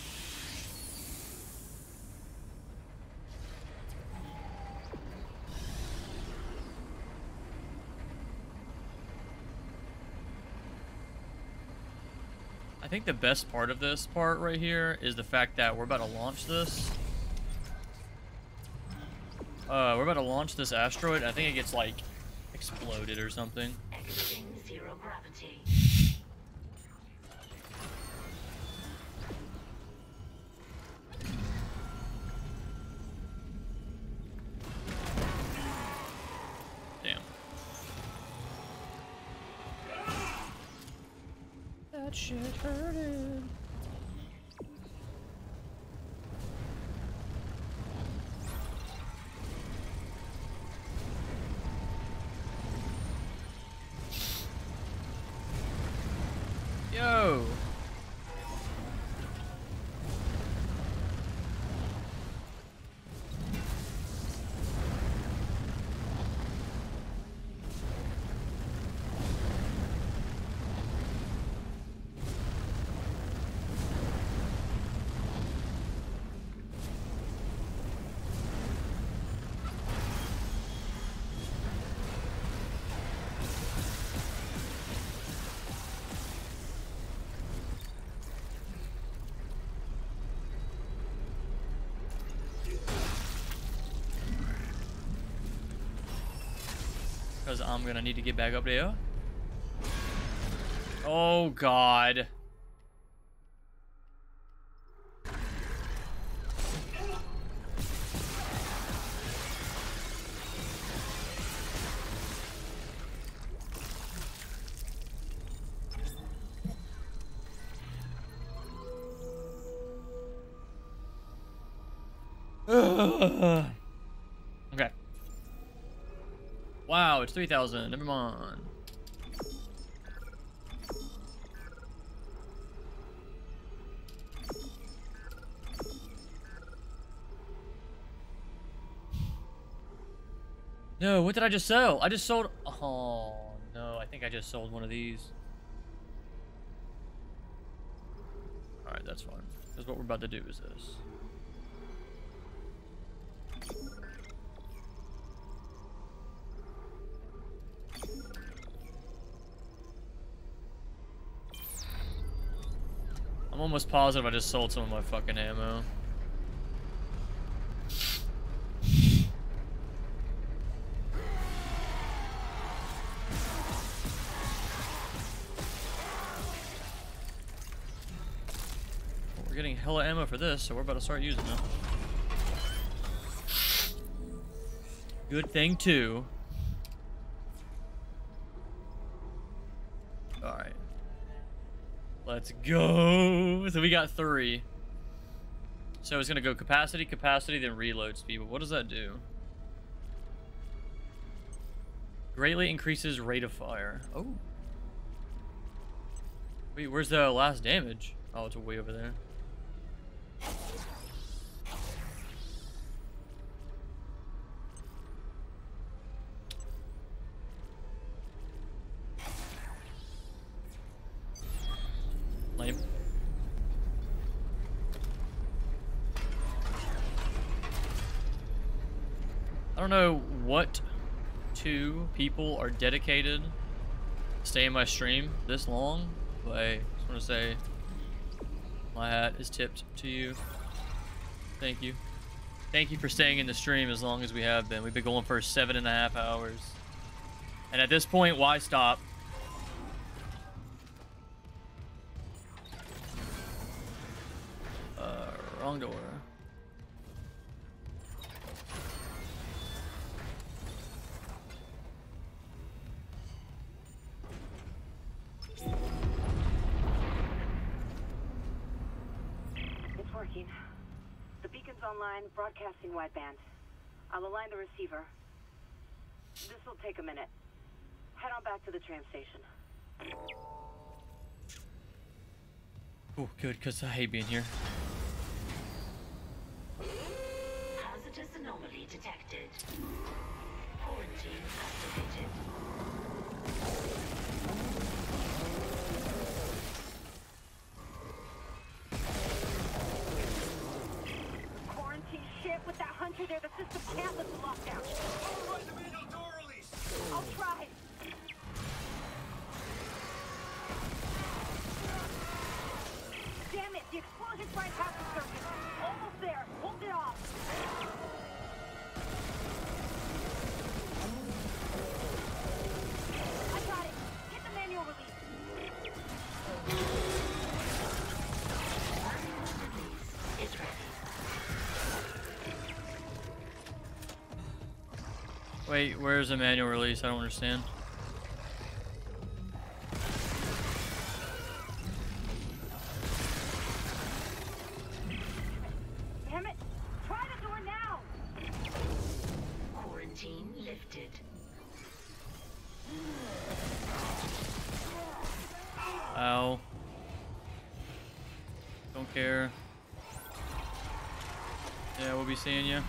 A: I think the best part of this part right here is the fact that we're about to launch this. Uh, we're about to launch this asteroid. I think it gets like exploded or something.
B: Exiting zero gravity.
A: Damn. That shit hurted. Yo. Because I'm gonna need to get back up there. Oh god. Okay. Wow, it's three thousand. Never mind. No, what did I just sell? I just sold... Oh, no. I think I just sold one of these. Alright, that's fine. Because what we're about to do is this. I'm almost positive I just sold some of my fucking ammo. Well, we're getting hella ammo for this, so we're about to start using it. Good thing, too. Alright. Let's go. So we got three. So it's gonna go capacity, capacity, then reload speed. But what does that do? Greatly increases rate of fire. Oh. Wait, where's the last damage? Oh, it's way over there. Lame. I don't know what two people are dedicated to stay in my stream this long, but I just want to say my hat is tipped to you. Thank you. Thank you for staying in the stream as long as we have been. We've been going for seven and a half hours. And at this point, why stop? Uh, wrong door.
F: It's working. The beacon's online, broadcasting wideband. I'll align the receiver. This will take a minute. Head on back to the tram station.
A: Oh, good, because I hate being here.
B: Anomaly detected. Quarantine activated.
F: Quarantine shit with that hunter there. The system can't lift the lockdown.
D: Override the manual door release!
F: I'll try. Damn it! The explosion's right past the surface. Almost there. Hold it off. I got it. Hit the manual release.
B: Release is ready.
A: Wait, where's the manual release? I don't understand.
F: Damn it! Try the door now!
B: Quarantine lifted.
A: Ow. Don't care. Yeah, we'll be seeing you.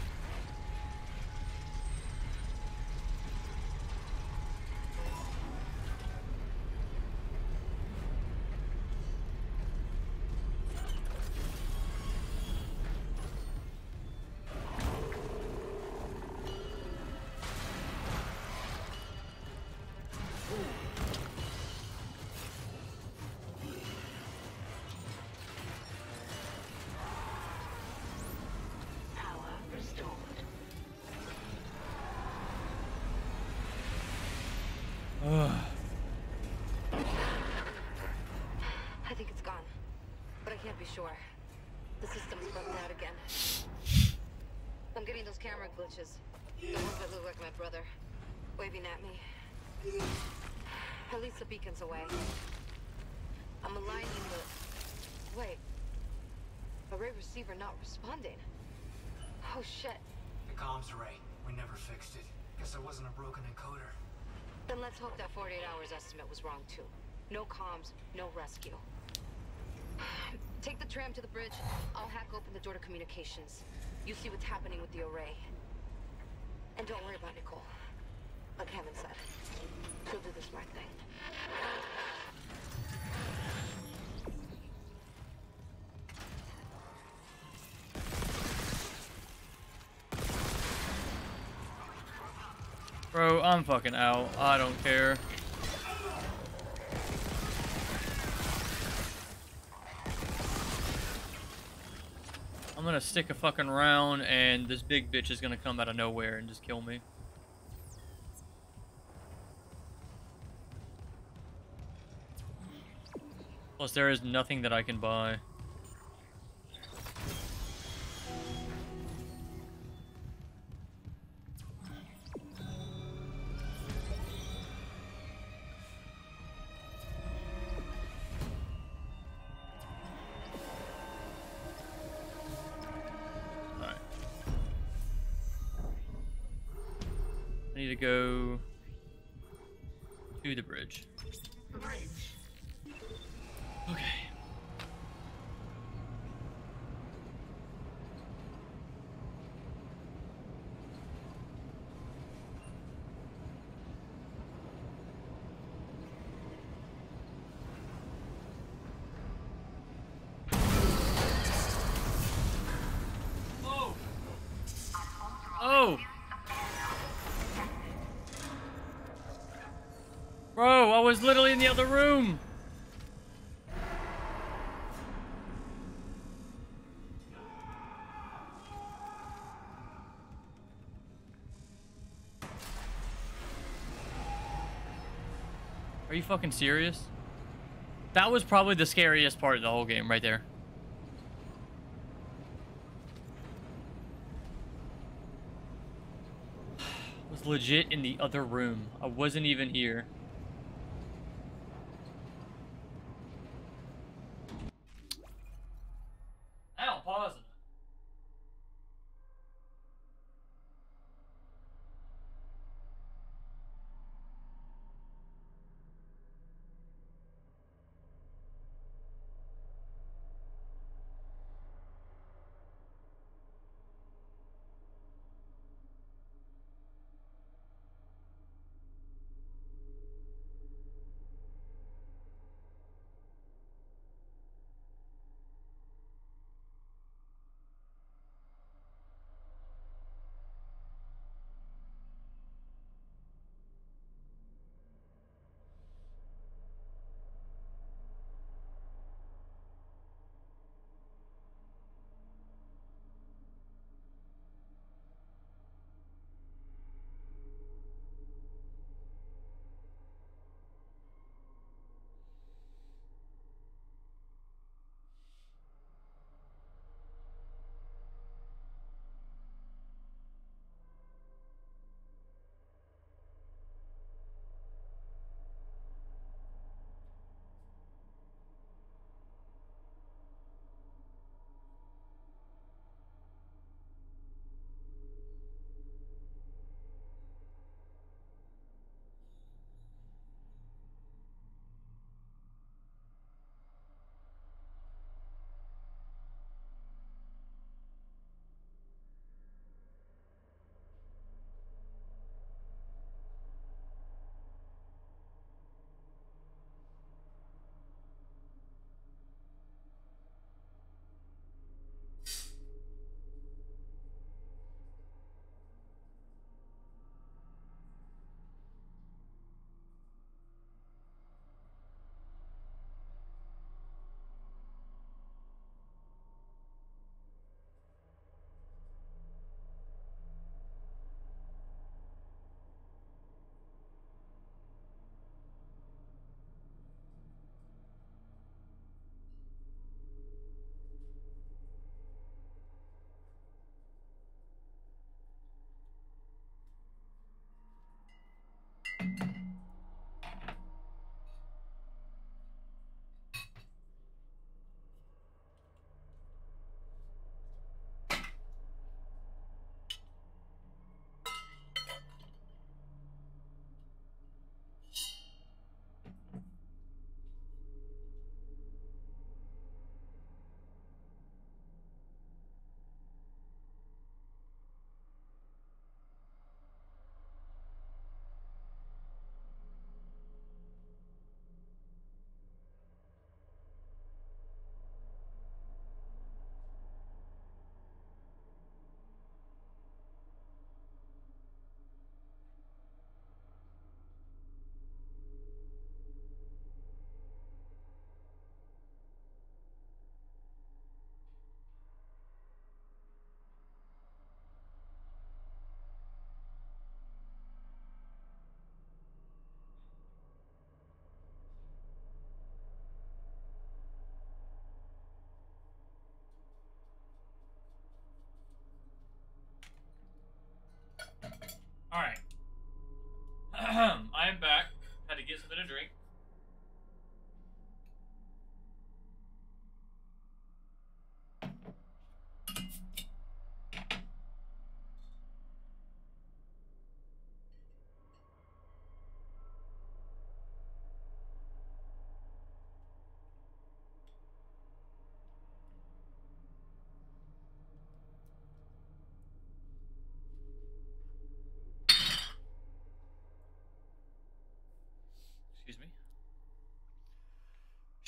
B: Power restored.
A: Ugh.
C: I think it's gone. But I can't be sure. The system's bugged out again. I'm getting those camera glitches. The ones that look like my brother. Waving at me. At least the beacon's away. I'm aligning the... Wait. Array receiver not responding. Oh shit.
D: The comms array. We never fixed it. Guess there wasn't a broken encoder.
C: Then let's hope that forty-eight hours estimate was wrong too. No comms, no rescue. Take the tram to the bridge. I'll hack open the door to communications. You see what's happening with the array. And don't worry about Nicole. Like Hammond said, she'll do the smart thing.
A: Bro, I'm fucking out. I don't care. I'm gonna stick a fucking round and this big bitch is gonna come out of nowhere and just kill me. Plus there is nothing that I can buy. I need to go to the bridge.
B: Bridge.
A: Okay. Oh! Oh! Bro, I was literally in the other room. Are you fucking serious? That was probably the scariest part of the whole game right there. I was legit in the other room. I wasn't even here. Ow, pause it.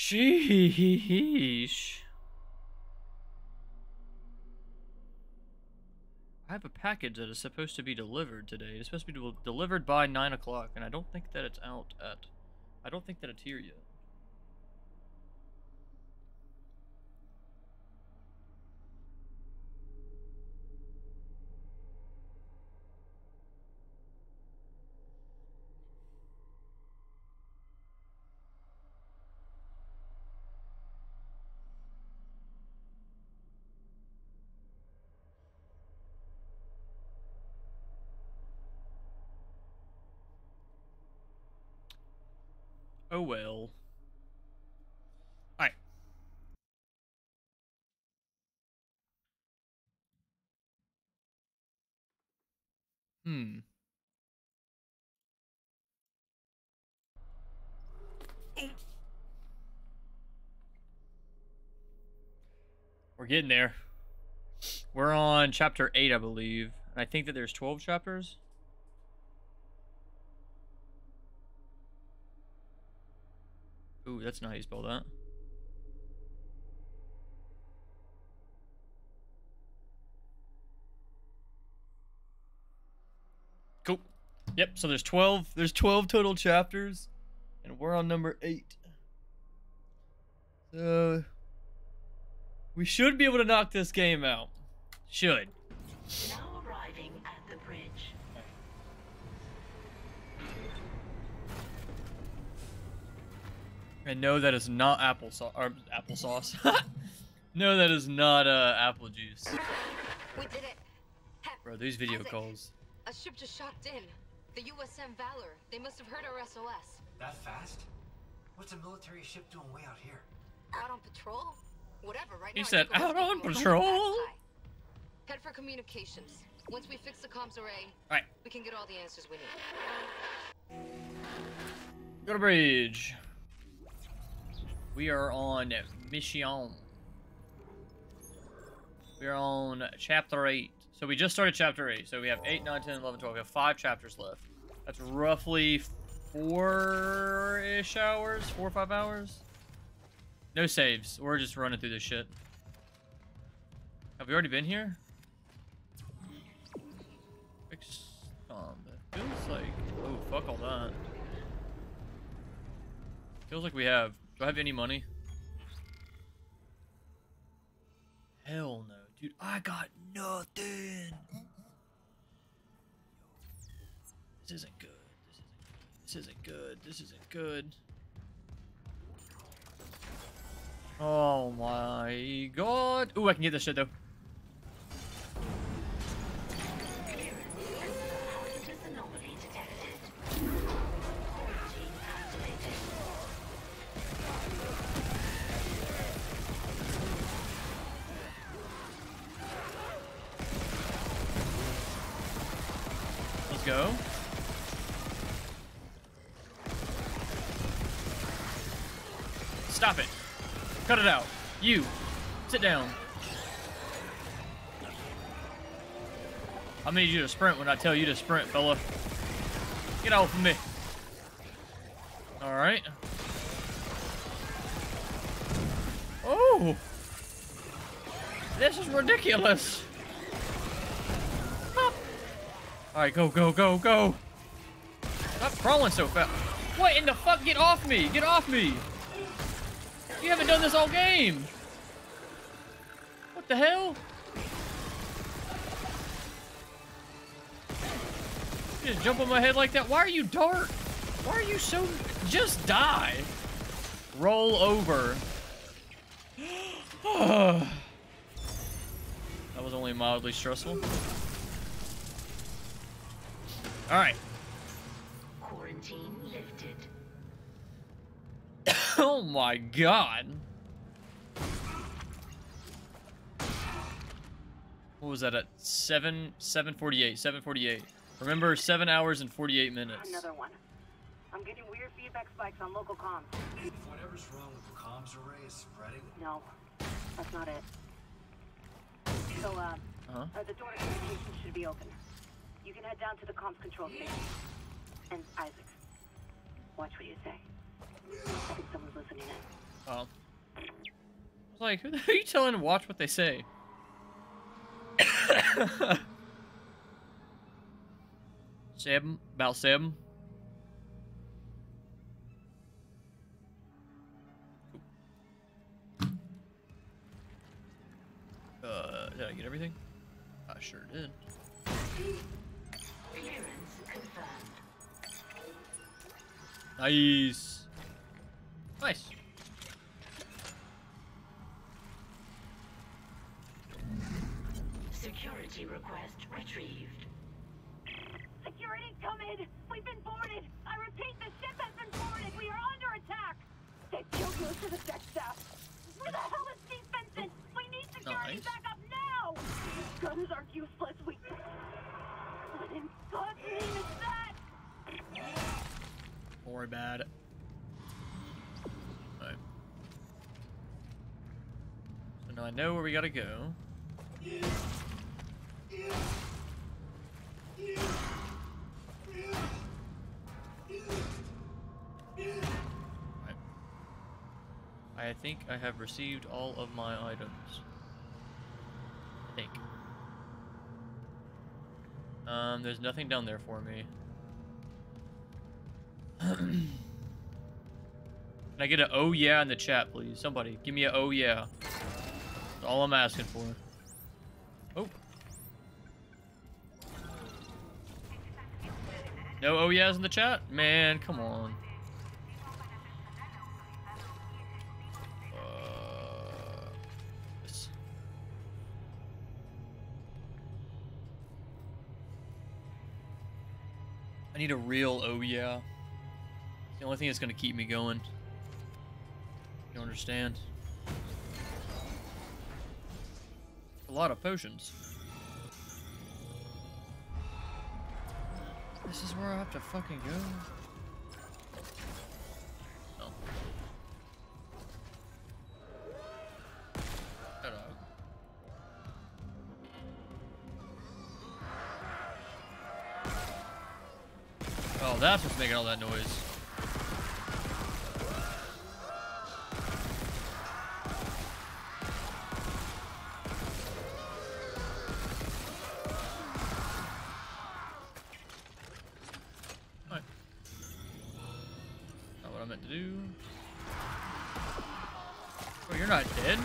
A: Sheesh. I have a package that is supposed to be delivered today. It's supposed to be del delivered by nine o'clock, and I don't think that it's out at... I don't think that it's here yet. Oh well. Alright. Hmm. We're getting there. We're on chapter eight, I believe. And I think that there's twelve chapters. Ooh, that's not how you spell that. Cool. Yep, so there's twelve there's twelve total chapters, and we're on number eight. So we should be able to knock this game out. Should.
B: Now arriving at the bridge.
A: And no, that is not applesauce or applesauce. No, that is not uh apple juice.
C: We did it. Hep,
A: Bro, these video
C: Isaac,
A: calls.
C: A ship just shocked in. The U S M Valor. They must have heard our S O S.
D: That fast? What's a military ship doing way out here?
C: Out on patrol? Whatever, right
A: He
C: now. I
A: said,
C: think we're
A: "Out
C: just
A: on
C: making a
A: patrol?"
C: fast tie. Head for communications. Once we fix the comms array,
A: Alright.
C: we can get all the answers we need.
A: Go to bridge. We are on mission. We are on chapter eight. So we just started chapter eight. So we have eight, nine, ten, eleven, twelve. We have five chapters left. That's roughly four-ish hours, four or five hours. No saves. We're just running through this shit. Have we already been here? Fix um, it feels like, oh, fuck all that. Feels like we have. Do I have any money? Hell no, dude. I got nothing. This isn't good. This isn't good. This isn't good. This isn't good. Oh my god. Ooh, I can get this shit though. Let's go. Stop it. Cut it out. You. Sit down. I need you to sprint when I tell you to sprint, fella. Get off of me. Alright. Oh! This is ridiculous. Alright, go, go, go, go. Stop crawling so fast. What in the fuck? Get off me. Get off me. You haven't done this all game. What the hell? You just jump on my head like that. Why are you dark? Why are you so... Just die. Roll over. That was only mildly stressful. Alright.
B: Quarantine lifted.
A: Oh my god. What was that at? seven, seven forty-eight, seven forty-eight. Remember, seven hours and forty-eight minutes.
F: Another one. I'm getting weird feedback spikes on local comms.
D: If whatever's wrong with the comms array is spreading,
F: No, that's not it. So, uh,
A: Uh-huh.
F: uh, the door to communications should be open. You can head down to the comms control station. And Isaac, watch what you say. I think someone's listening in.
A: Oh. I was like, who the hell are you telling to watch what they say? Seven? About seven? Uh, did I get everything? I sure did.
B: Clearance confirmed.
A: Nice. Nice.
B: Security request retrieved.
F: Security, come in! We've been boarded! I repeat, the ship has been boarded! We are under attack! They've killed most of the deck staff! Where the hell is Steve Benson? We need security
A: Nice.
F: back up now! These guns are useless, we... What in God's name is that?
A: Don't worry about it. Alright. So now I know where we gotta go. Right. I think I have received all of my items. I think. Um, there's nothing down there for me. Can I get an oh yeah in the chat, please? Somebody, give me a oh yeah. That's all I'm asking for. Oh. No oh yeahs in the chat? Man, come on. Uh, this. I need a real oh yeah. It's the only thing that's gonna keep me going. You understand? A lot of potions. This is where I have to fucking go. No. Shut up. Oh, that's what's making all that noise. To do. Oh, you're not dead?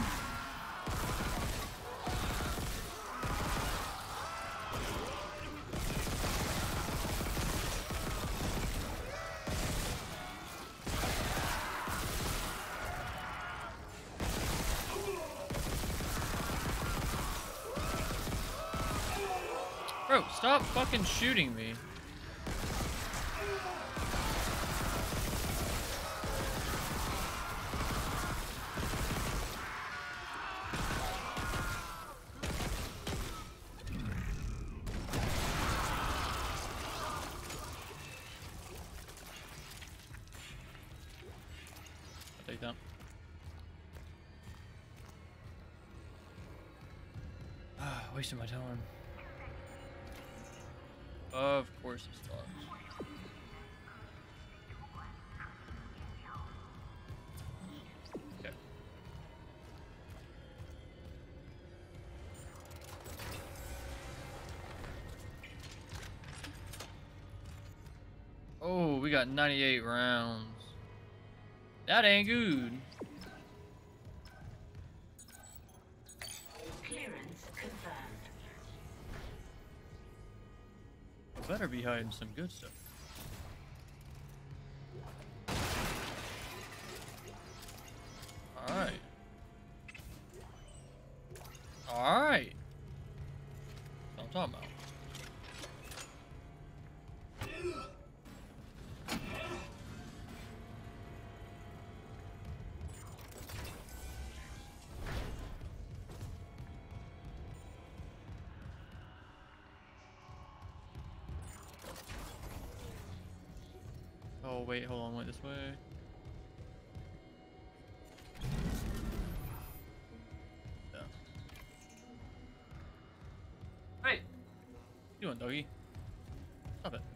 A: Bro, stop fucking shooting me. Take that. Ah, wasting my time. Of course it starts. Okay. Oh, we got ninety-eight rounds. That ain't good.
B: Clearance confirmed.
A: Better be hiding some good stuff. Alright. Alright. That's what I'm talking about. Oh wait, hold on, wait this way. Yeah. Hey! What you doing, doggy? Stop it.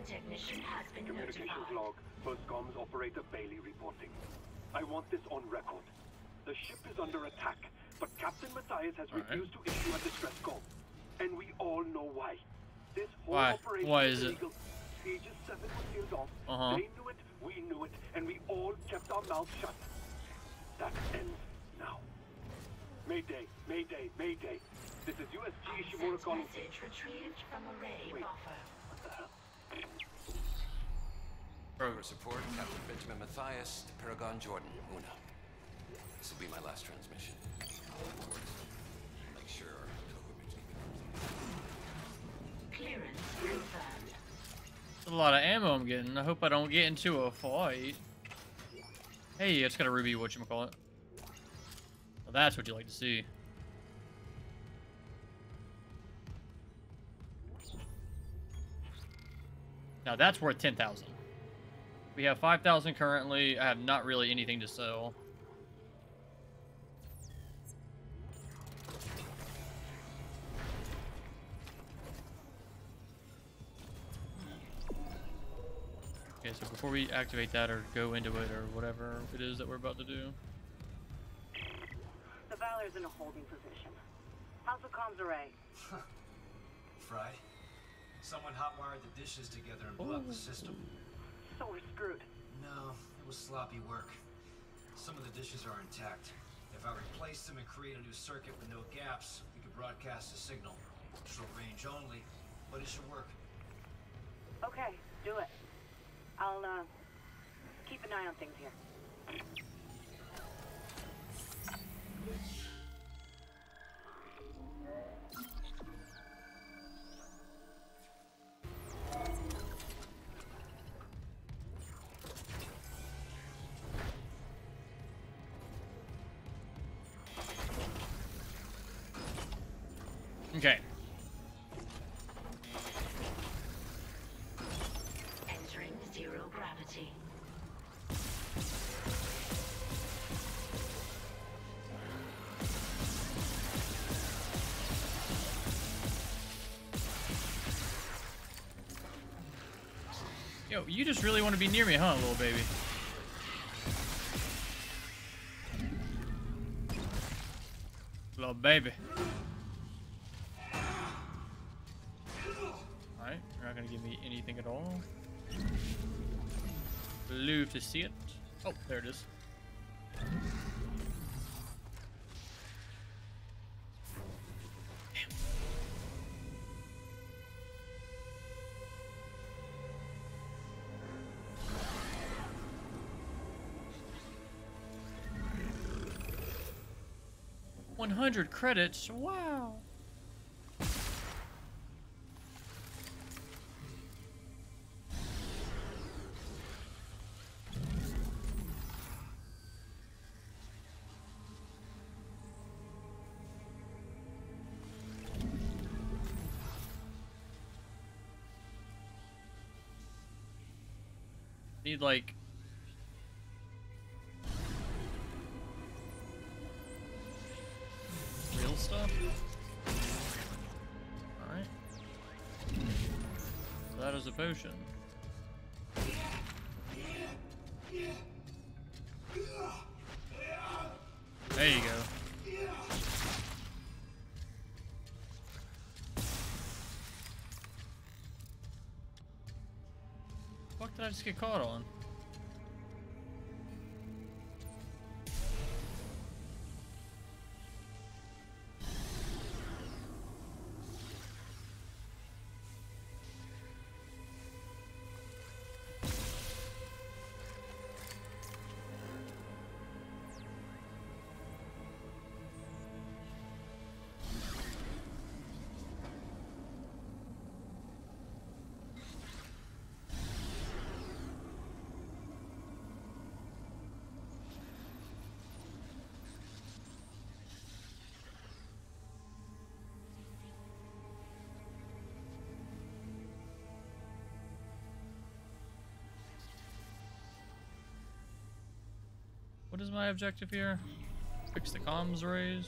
B: The technician has been
H: Communications
B: notified.
H: log. First comms operator Bailey reporting. I want this on record. The ship is under attack, but Captain Matthias has
A: All right.
H: refused to issue a distress call. And we all know why. This whole
A: Why?
H: operation
A: Why is it?
H: illegal. Aegis seven was sealed off.
A: Uh-huh.
H: They knew it, we knew it, and we all kept our mouths shut. That ends now. Mayday, Mayday, Mayday. This is U S G Ishimura
B: Access
H: calling.
B: message retrieved from array
H: Wait.
B: buffer.
H: What the hell?
J: Progress report, Captain Benjamin Matthias to Paragon Jordan, Una. This will be my last transmission. Make sure our equipment
B: Clearance confirmed.
A: That's a lot of ammo I'm getting. I hope I don't get into a fight. Hey, it's got a ruby whatchamacallit. Well, that's what you like to see. Now that's worth ten thousand. We have five thousand currently. I have not really anything to sell. Okay, so before we activate that or go into it or whatever it is that we're about to do.
F: The Valor's in a holding position. How's the comms array?
D: Fried. Someone hotwired the dishes together and blew up the system.
F: So we're screwed.
D: No, it was sloppy work. Some of the dishes are intact. If I replace them and create a new circuit with no gaps, we could broadcast a signal. Short range only, but it should work.
F: Okay, do it. I'll, uh, keep an eye on things here.
A: Okay.
B: Entering zero gravity.
A: Yo, you just really want to be near me, huh, little baby? Little baby. Alright, you're not gonna give me anything at all. Blue to see it. Oh, there it is. one hundred credits. Wow. Need like real stuff. All right. So that is a potion. There you go. What did I just get caught on? What is my objective here? Fix the comms arrays.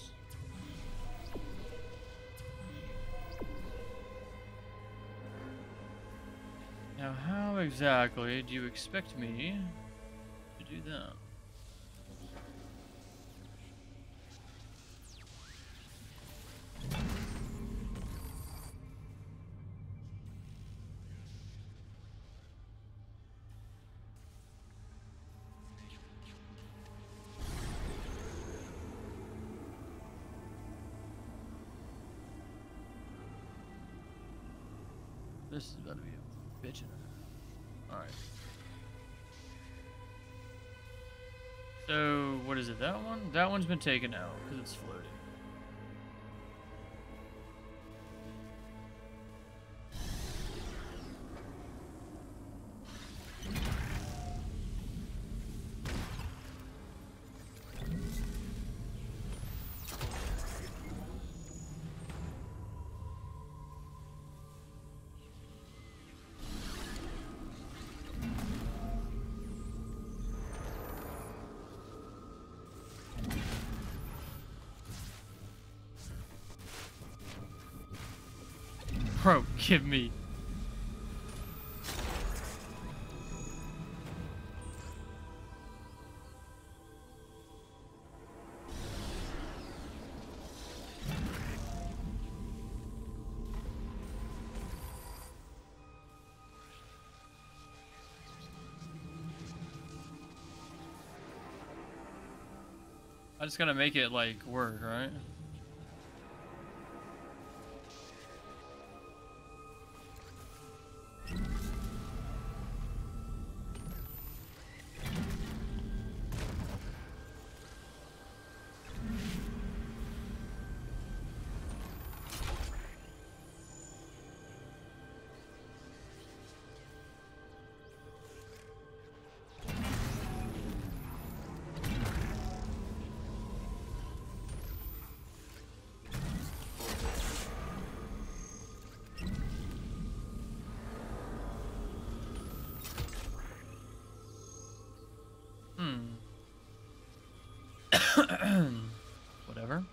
A: Now Now, how exactly do you expect me to do that? This is about to be a bitchin'. Alright. So, what is it? That one? That one's been taken out because it's floating. Bro, give me. I just gotta make it like work, right? Whatever.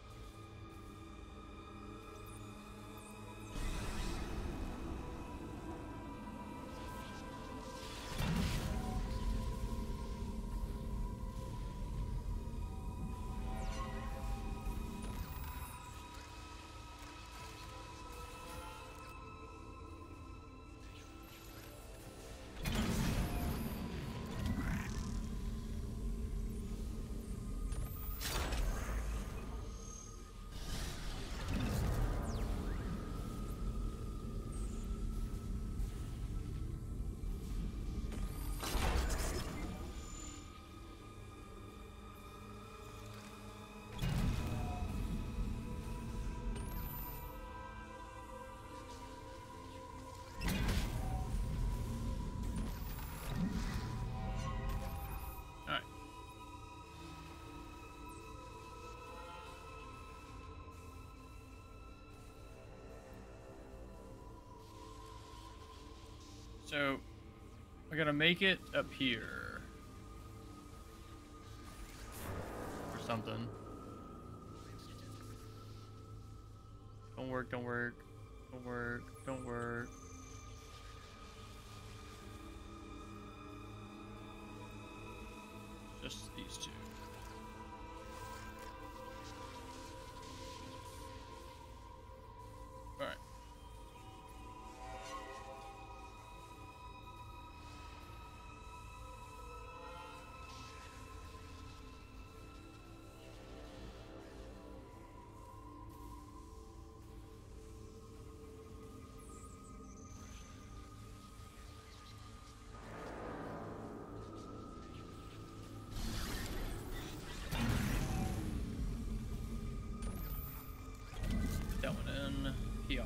A: So, I gotta make it up here. Or something. Don't work, don't work. Don't work, don't work. Just these two. Alright. That one in here.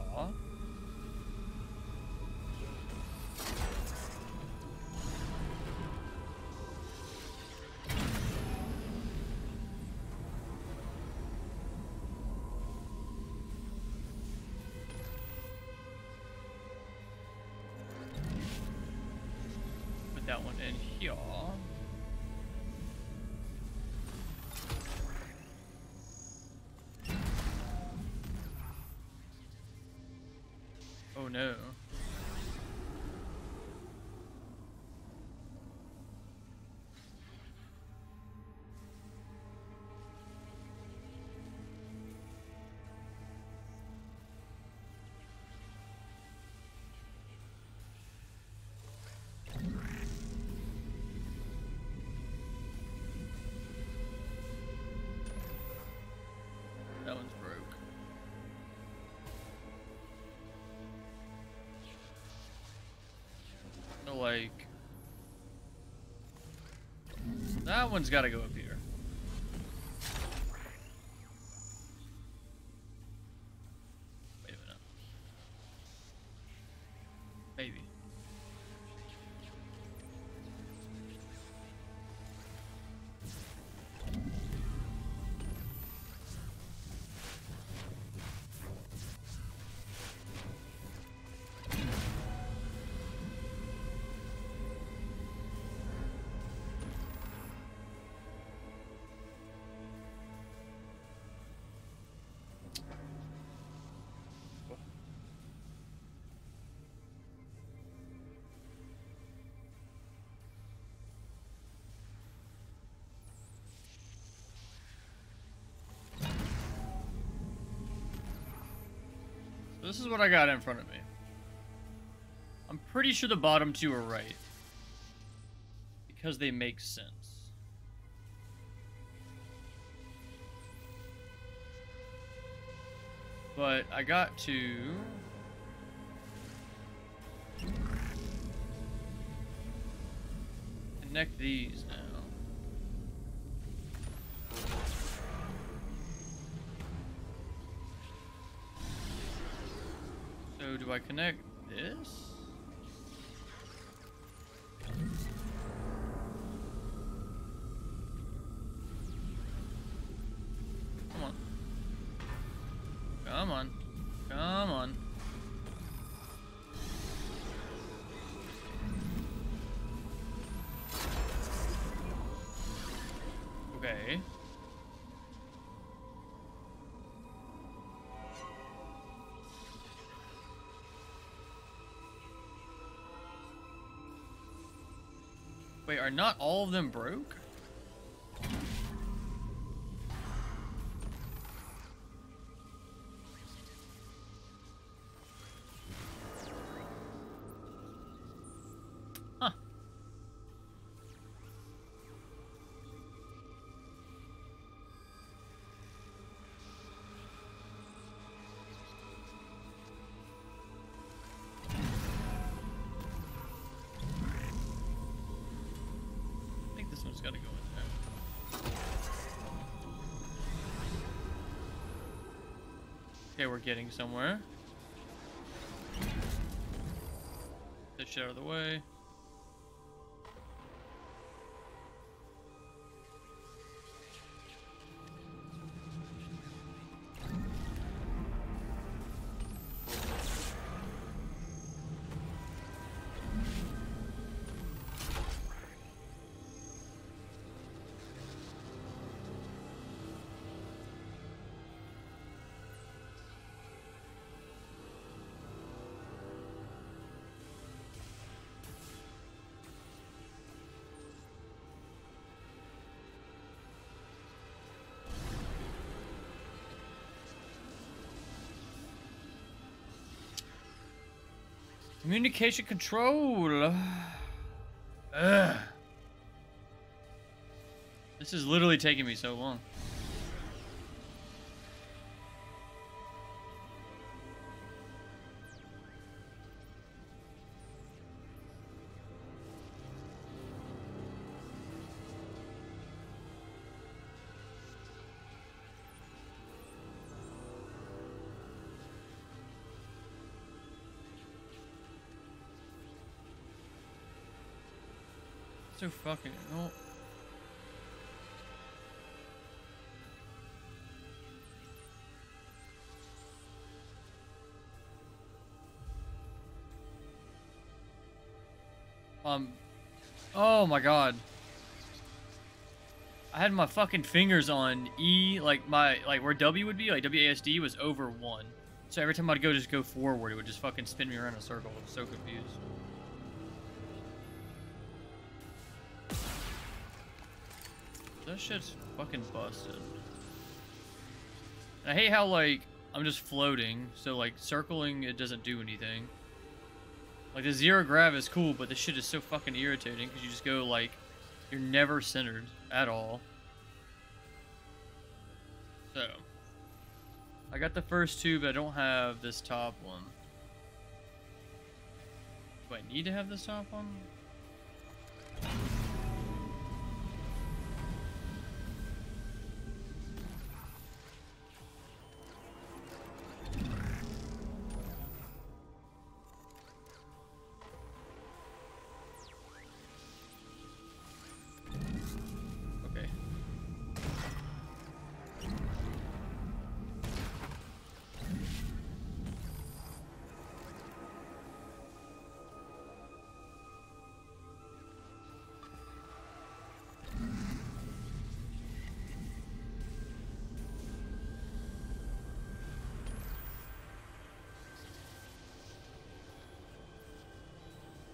A: Put that one in here. Oh no. like... That one's gotta go up here. Wait a minute. Maybe. This is what I got in front of me. I'm pretty sure the bottom two are right. Because they make sense. But I got to... connect these now. So do I connect this? Come on. Come on. Come on. Okay. Wait, are not all of them broke? Huh. This one's gotta go in there. Okay, we're getting somewhere. This shit out of the way. Communication control. Ugh. This is literally taking me so long. So fucking oh. Um oh my god. I had my fucking fingers on E, like my like where W would be, like W A S D was over one. So every time I'd go just go forward, it would just fucking spin me around in a circle. I was so confused. That shit's fucking busted. And I hate how, like, I'm just floating, so, like, circling, it doesn't do anything. Like, the zero grav is cool, but this shit is so fucking irritating, because you just go, like, you're never centered at all. So. I got the first two, but I don't have this top one. Do I need to have this top one?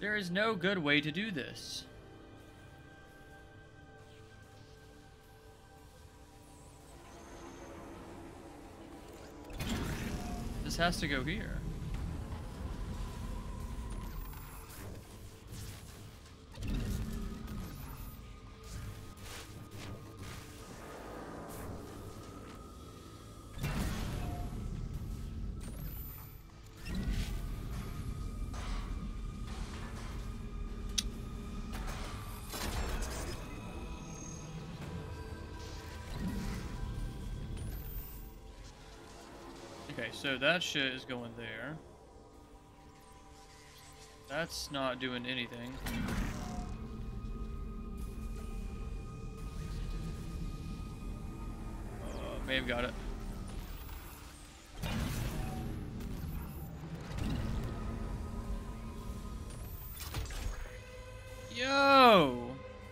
A: There is no good way to do this. This has to go here. Okay, so that shit is going there. That's not doing anything. Uh, may have got it. Yo!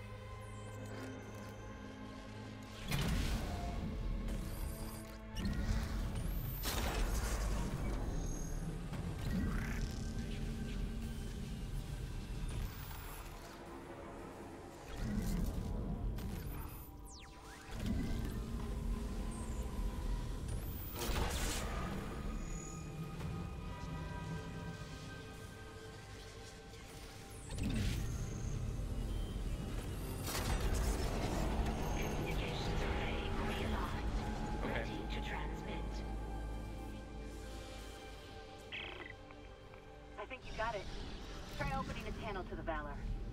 F: Got it. Try opening a channel to the Valor.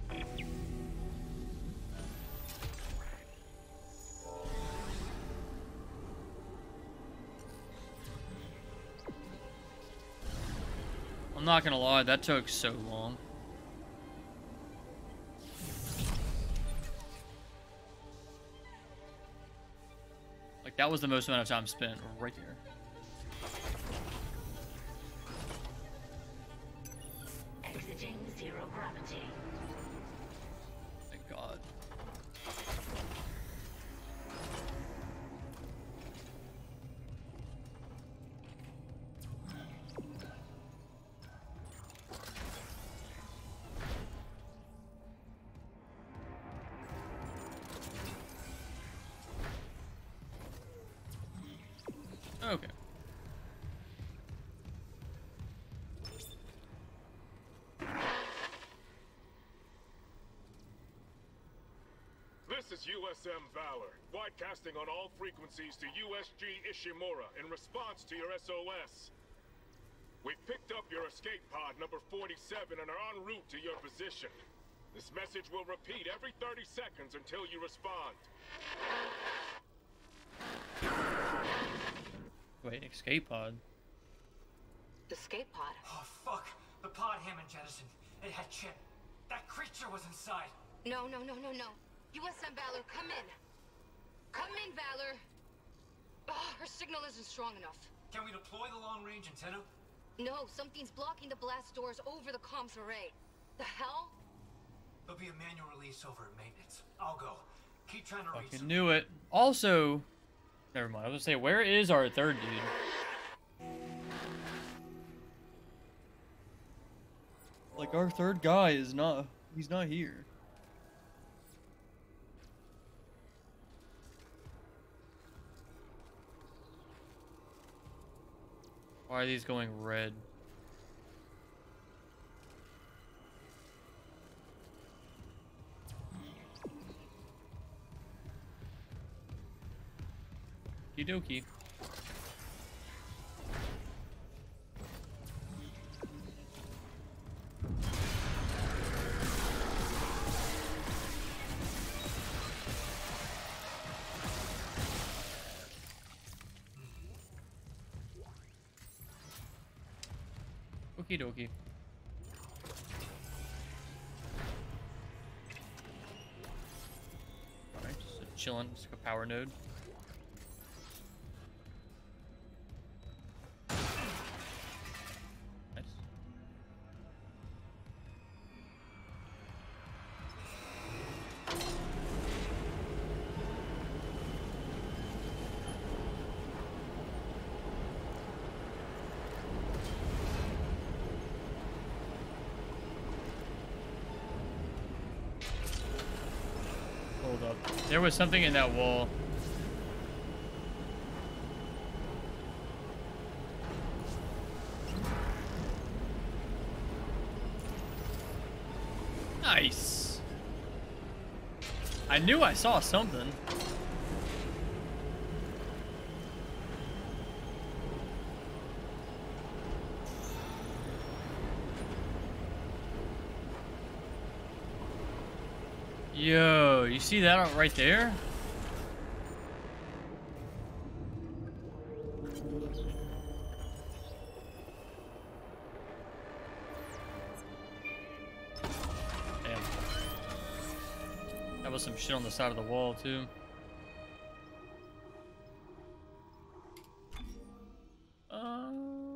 A: I'm not gonna lie, that took so long. Like, that was the most amount of time spent right here.
B: Exiting zero gravity.
A: Thank God. Okay.
E: This is U S M Valor, broadcasting on all frequencies to U S G Ishimura in response to your S O S. We've picked up your escape pod number forty-seven and are en route to your position. This message will repeat every thirty seconds until you respond.
A: Wait, escape pod?
C: Escape pod?
D: Oh, fuck. The pod Hammond jettisoned. It had Chip. That creature was inside.
C: No, no, no, no, no. U S M Valor, come in. Come in, Valor. Oh, her signal isn't strong enough.
D: Can we deploy the long-range antenna?
C: No, something's blocking the blast doors over the comms array. The hell?
D: There'll be a manual release over at maintenance. I'll go. Keep trying to reach
A: Fucking
D: them.
A: knew it. Also, never mind. I was gonna say, where is our third dude? Like, our third guy is not, he's not here. Why are these going red? Okie dokie. Okie dokie. Alright, just a chillin', just like a power node. Nice. up. There was something in that wall. Nice. I knew I saw something. Yo, you see that right there? Damn. That was some shit on the side of the wall, too. Uh...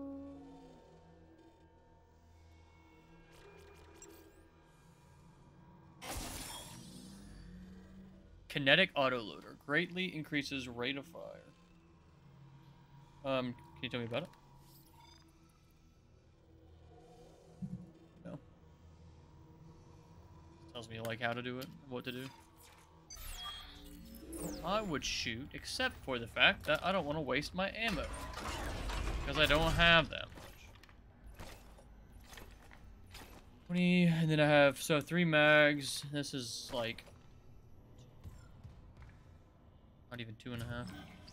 A: Kinetic autoloader greatly increases rate of fire. Um, can you tell me about it? No. Tells me like how to do it, what to do. I would shoot, except for the fact that I don't want to waste my ammo. Because I don't have that much. twenty, and then I have, so three mags. This is like... Not even two and a half.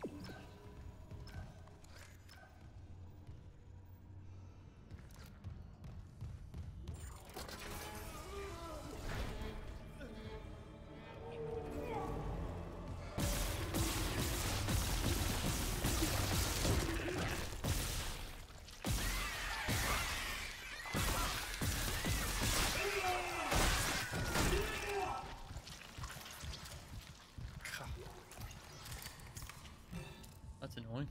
A: That's annoying.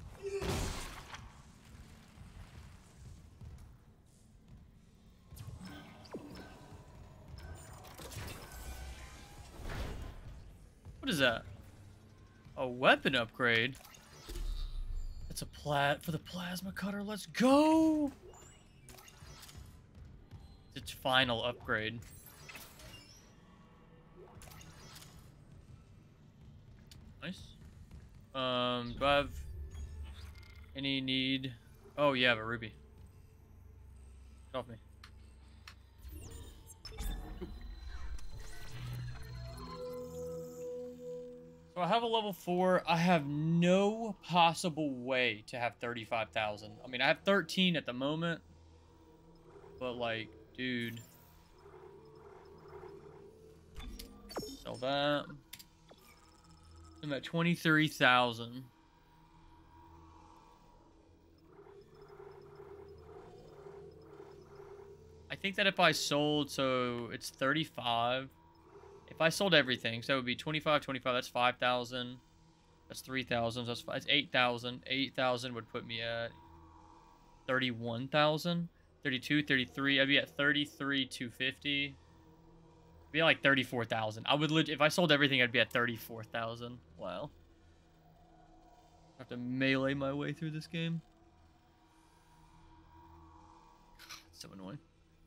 A: What is that? A weapon upgrade? It's a plat for the plasma cutter. Let's go! It's its final upgrade. Nice. Um, do I have any need? Oh, yeah, I have a ruby. Get off me. So I have a level four. I have no possible way to have thirty-five thousand. I mean, I have thirteen at the moment. But, like, dude. Sell that. I'm at twenty-three thousand. I think that if I sold, so it's thirty-five. If I sold everything, so it would be twenty-five, twenty-five, that's five thousand. That's three thousand, that's, that's eight thousand. eight thousand would put me at thirty-one thousand. thirty-two, thirty-three, I'd be at thirty-three, two fifty. Be like thirty-four thousand. I would legit, if I sold everything, I'd be at thirty-four thousand. Wow. I have to melee my way through this game. It's so annoying.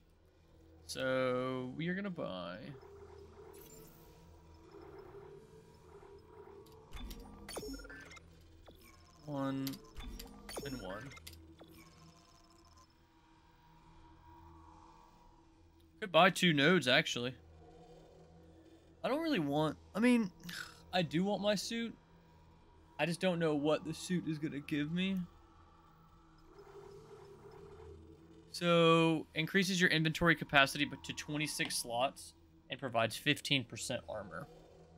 A: So we are gonna buy one and one. Could buy two nodes actually. I don't really want, I mean, I do want my suit. I just don't know what the suit is going to give me. So, increases your inventory capacity but to twenty-six slots and provides fifteen percent armor.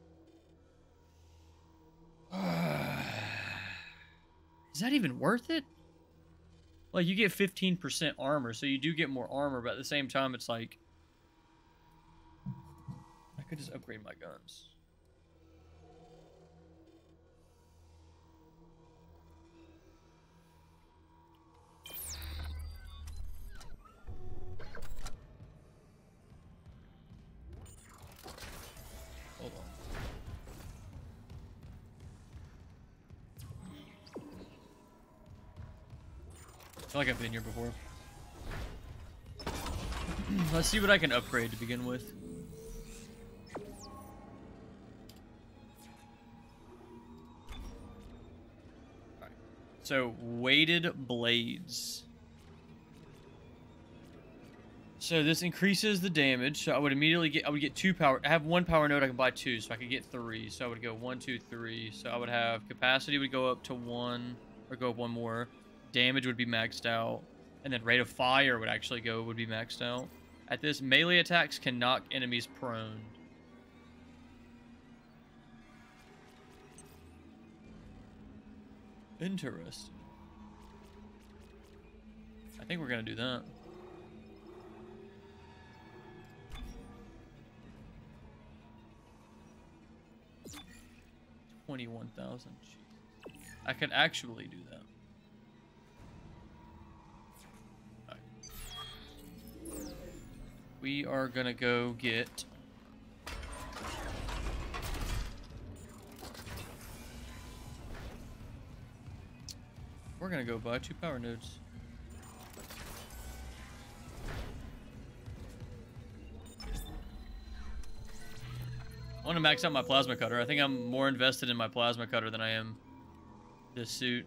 A: Is that even worth it? Like, you get fifteen percent armor, so you do get more armor, but at the same time, it's like, I could just upgrade my guns. Hold on. I feel like I've been here before. Let's see what I can upgrade to begin with. So, weighted blades. So this increases the damage. So I would immediately get, I would get two power. I have one power node, I can buy two, so I could get three. So I would go one, two, three. So I would have capacity would go up to one, or go up one more. Damage would be maxed out. And then rate of fire would actually go, would be maxed out. At this, melee attacks can knock enemies prone. Interesting. I think we're gonna do that. twenty-one thousand. I could actually do that. Right. We are gonna go get We're gonna go buy two power nodes. I want to max out my plasma cutter. I think I'm more invested in my plasma cutter than I am this suit.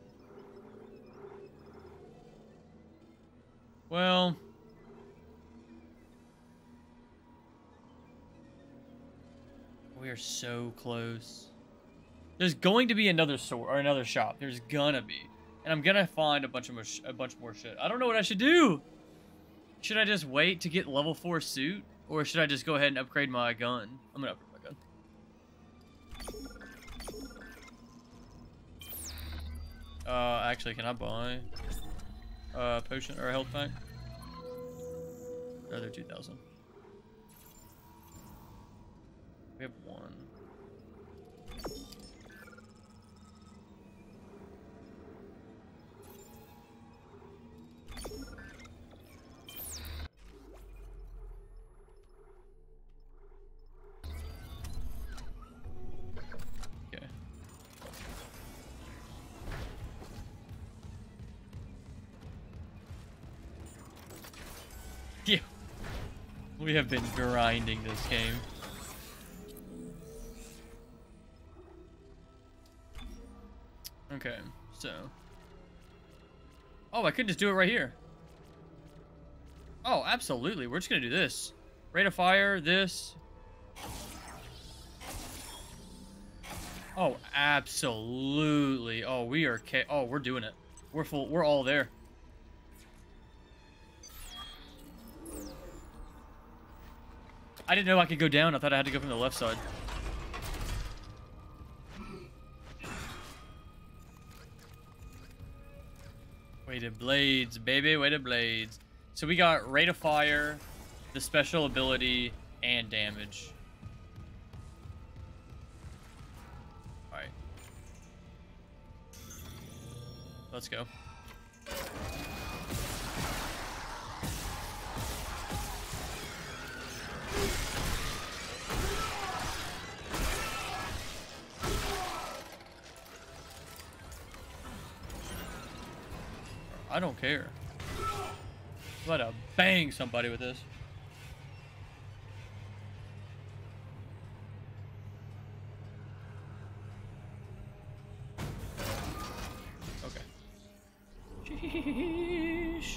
A: Well, we are so close. There's going to be another store or another shop. There's gonna be, and I'm gonna find a bunch of more sh a bunch more shit. I don't know what I should do. Should I just wait to get level four suit, or should I just go ahead and upgrade my gun? I'm gonna upgrade. Uh, actually, can I buy uh potion or a health pack? Oh, they're two thousand. We have one. Okay. Yeah. We have been grinding this game. Okay, so. Oh, I could just do it right here. Oh, absolutely. We're just gonna do this. Rate of fire, this. Oh, absolutely. Oh, we are. Ca oh, we're doing it. We're full. We're all there. I didn't know I could go down. I thought I had to go from the left side. Weighted blades, baby, weighted blades. So we got rate of fire, the special ability, and damage. Alright. Let's go. I don't care. I'm about to bang somebody with this. Okay. Sheesh.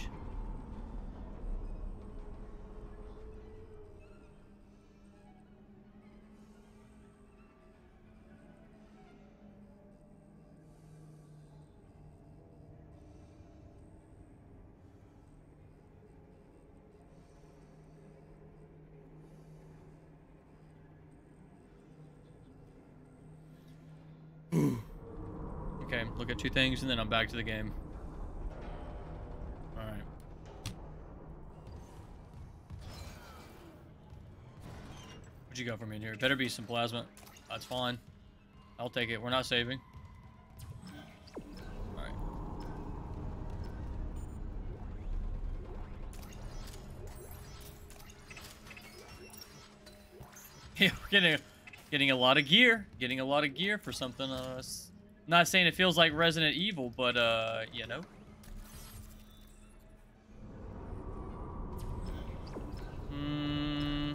A: Okay, look at two things and then I'm back to the game. Alright. What'd you got for me in here? Better be some plasma. That's fine. I'll take it. We're not saving. Alright. Yeah, we're getting a, getting a lot of gear. Getting a lot of gear for something uh not saying it feels like Resident Evil, but, uh, you know. Hmm.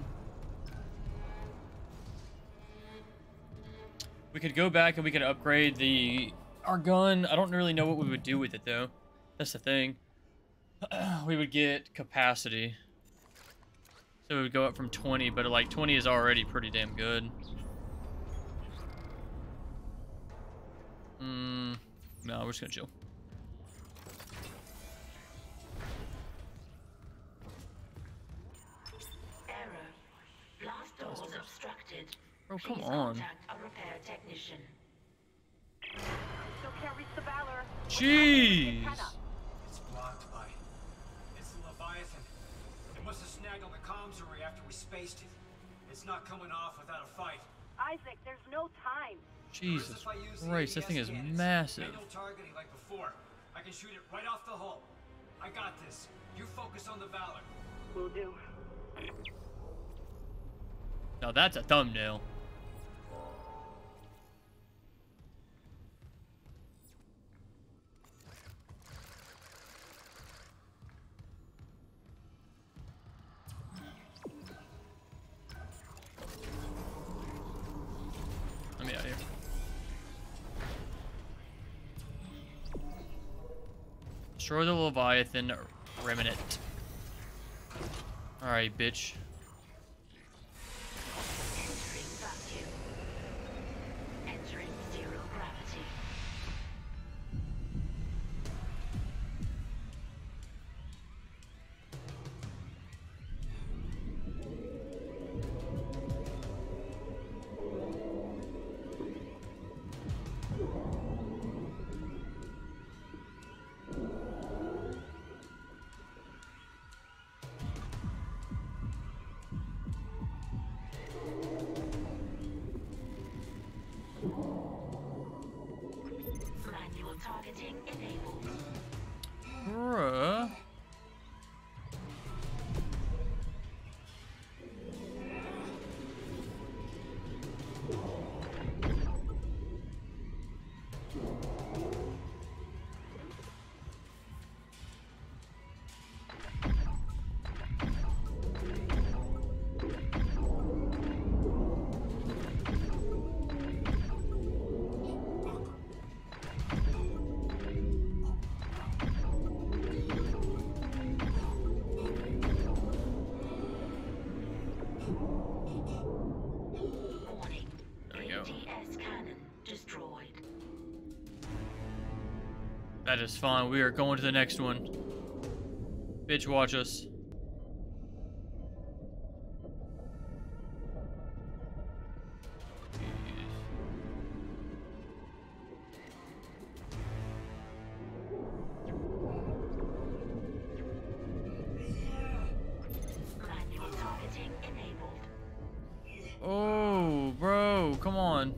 A: We could go back and we could upgrade the our gun, I don't really know what we would do with it, though. That's the thing. We would get capacity. So it would go up from twenty, but like twenty is already pretty damn good. Mm, no, we're just gonna chill.
B: Error. Blast doors obstructed.
A: Bro, come
B: Please
A: on.
B: contact a repair technician.
F: Still can't reach the Valor.
A: Jeez.
D: It's blocked by... It's the Leviathan. It must have snagged on the comms array after we spaced it. It's not coming off without a fight.
F: Isaac, there's no time.
A: Jesus
D: If I use the
A: Christ, that
D: A D S
A: thing is
D: cannons,
A: massive.
D: manual targeting like before. I can shoot it right off the hull. I got this. You focus on the Valor.
F: Will do.
A: Now that's a thumbnail. Let me out of here. Destroy the Leviathan remnant. Alright, bitch.
B: Entering vacuum. Entering zero gravity. Manual targeting enabled.
A: Bruh.
B: Warning.
A: There we go.
B: A D S cannon destroyed.
A: That is fine. We are going to the next one. Bitch, watch us.
B: Manual targeting enabled.
A: Oh, bro, come on.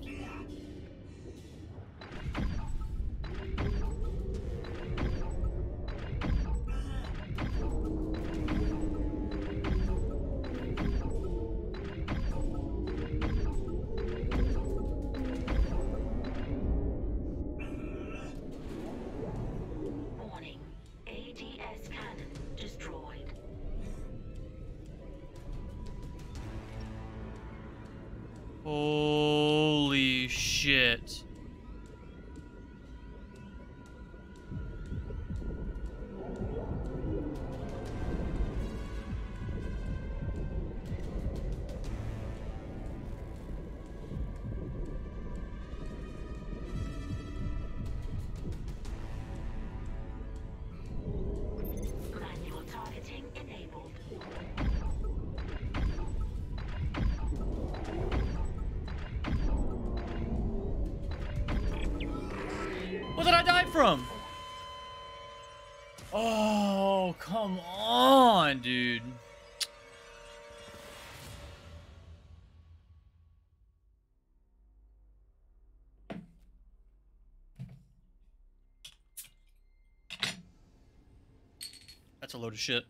B: Warning. A D S cannon destroyed.
A: Holy shit.
B: Manual targeting enabled.
A: What did I die from? Oh, come on, dude. That's a load of shit.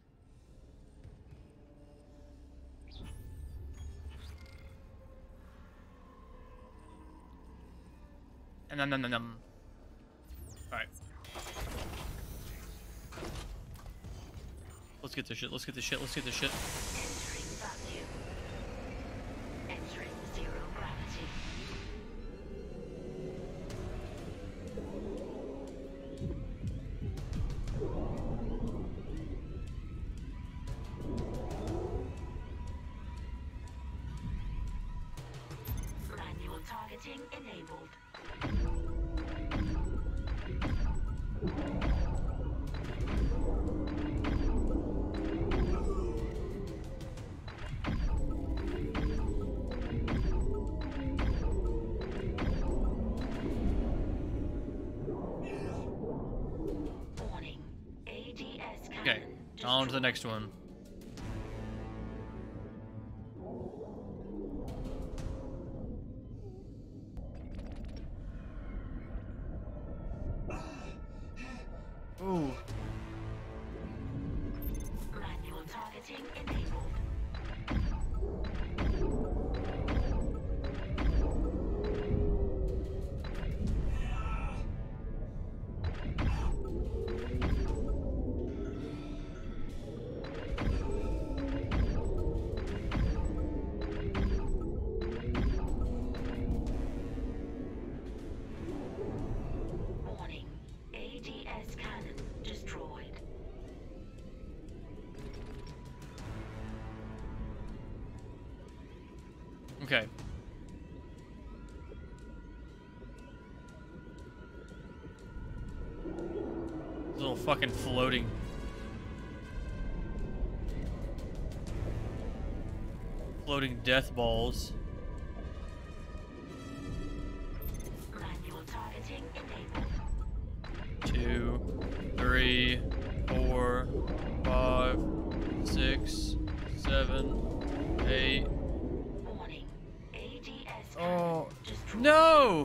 A: Num num num num. Alright. Let's get this shit, let's get this shit, let's get this shit.
B: Entering vacuum. Entering zero gravity. Manual targeting enabled. Warning. A D S cannon.
A: Okay, on to the next one. Ooh.
B: Manual targeting enabled. Warning. A D S cannon destroyed.
A: Okay. Little fucking floating. Floating death balls.
B: Manual targeting enabled.
A: Two, three, four, five, six, seven, eight.
B: Warning. A D S
A: Oh,
B: cannon destroyed.
A: no!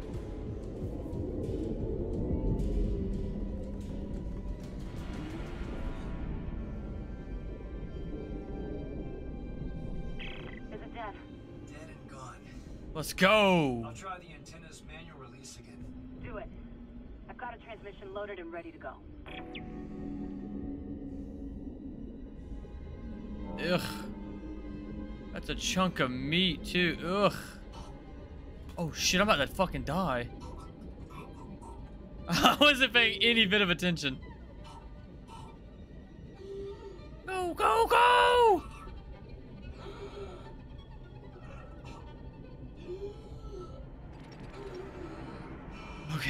F: Is it dead?
D: Dead and gone.
A: Let's go!
D: I'll try the antenna's manual release again.
F: Do it. I've got a transmission loaded and ready to go.
A: Ugh. That's a chunk of meat, too. Ugh. Oh shit, I'm about to fucking die. I wasn't paying any bit of attention. Go, go, go! Okay.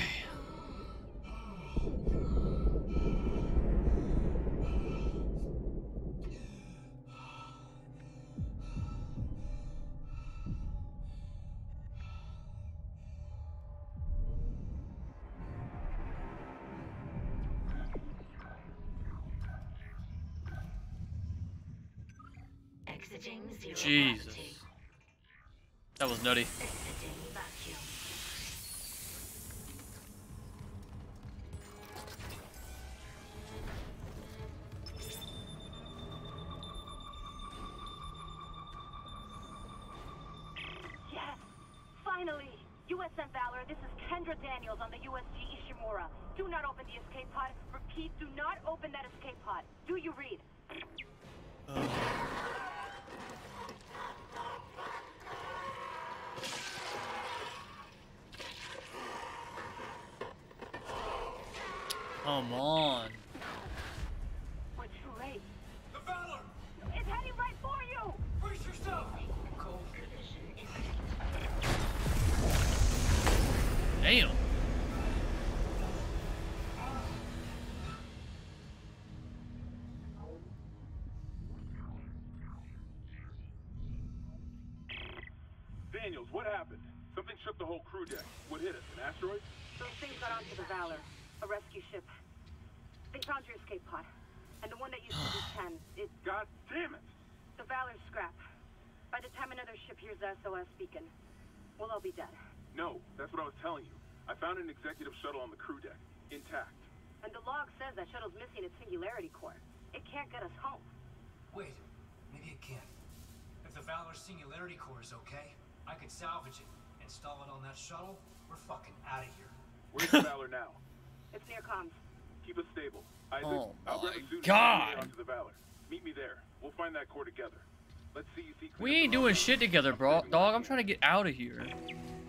B: Exiting zero
A: Jesus.
B: gravity.
A: That was nutty.
B: Exiting vacuum.
F: Yes! Finally! U S M Valor, this is Kendra Daniels on the U S G Ishimura. Do not open the escape pod. Repeat, do not open that escape pod. Do you read?
A: Come on.
F: We're too late.
D: The Valor!
F: It's heading right for you!
D: Brace yourself!
B: Cold collision imminent.
A: Damn.
H: Daniels, what happened? Something shook the whole crew deck. What hit us? An asteroid?
F: Those things got onto the Valor, a rescue ship. They found your escape pod, and the one that used to be ten. It,
H: God damn it!
F: the Valor's scrap. By the time another ship hears the S O S beacon, we'll all be dead.
H: No, that's what I was telling you. I found an executive shuttle on the crew deck, intact.
F: And the log says that shuttle's missing its singularity core. It can't get us home.
D: Wait, maybe it can. If the Valor's singularity core is okay, I could salvage it, install it on that shuttle. We're fucking out of here.
H: Where's the Valor now?
F: It's near comms.
H: Keep us stable. Isaac,
A: Oh
H: I'll grab
A: my
H: a suit and
A: God.
H: get onto the Valor. Meet me there. We'll find that core together. Let's see you see.
A: We ain't doing shit together, bro. Dog, I'm trying to get out of here.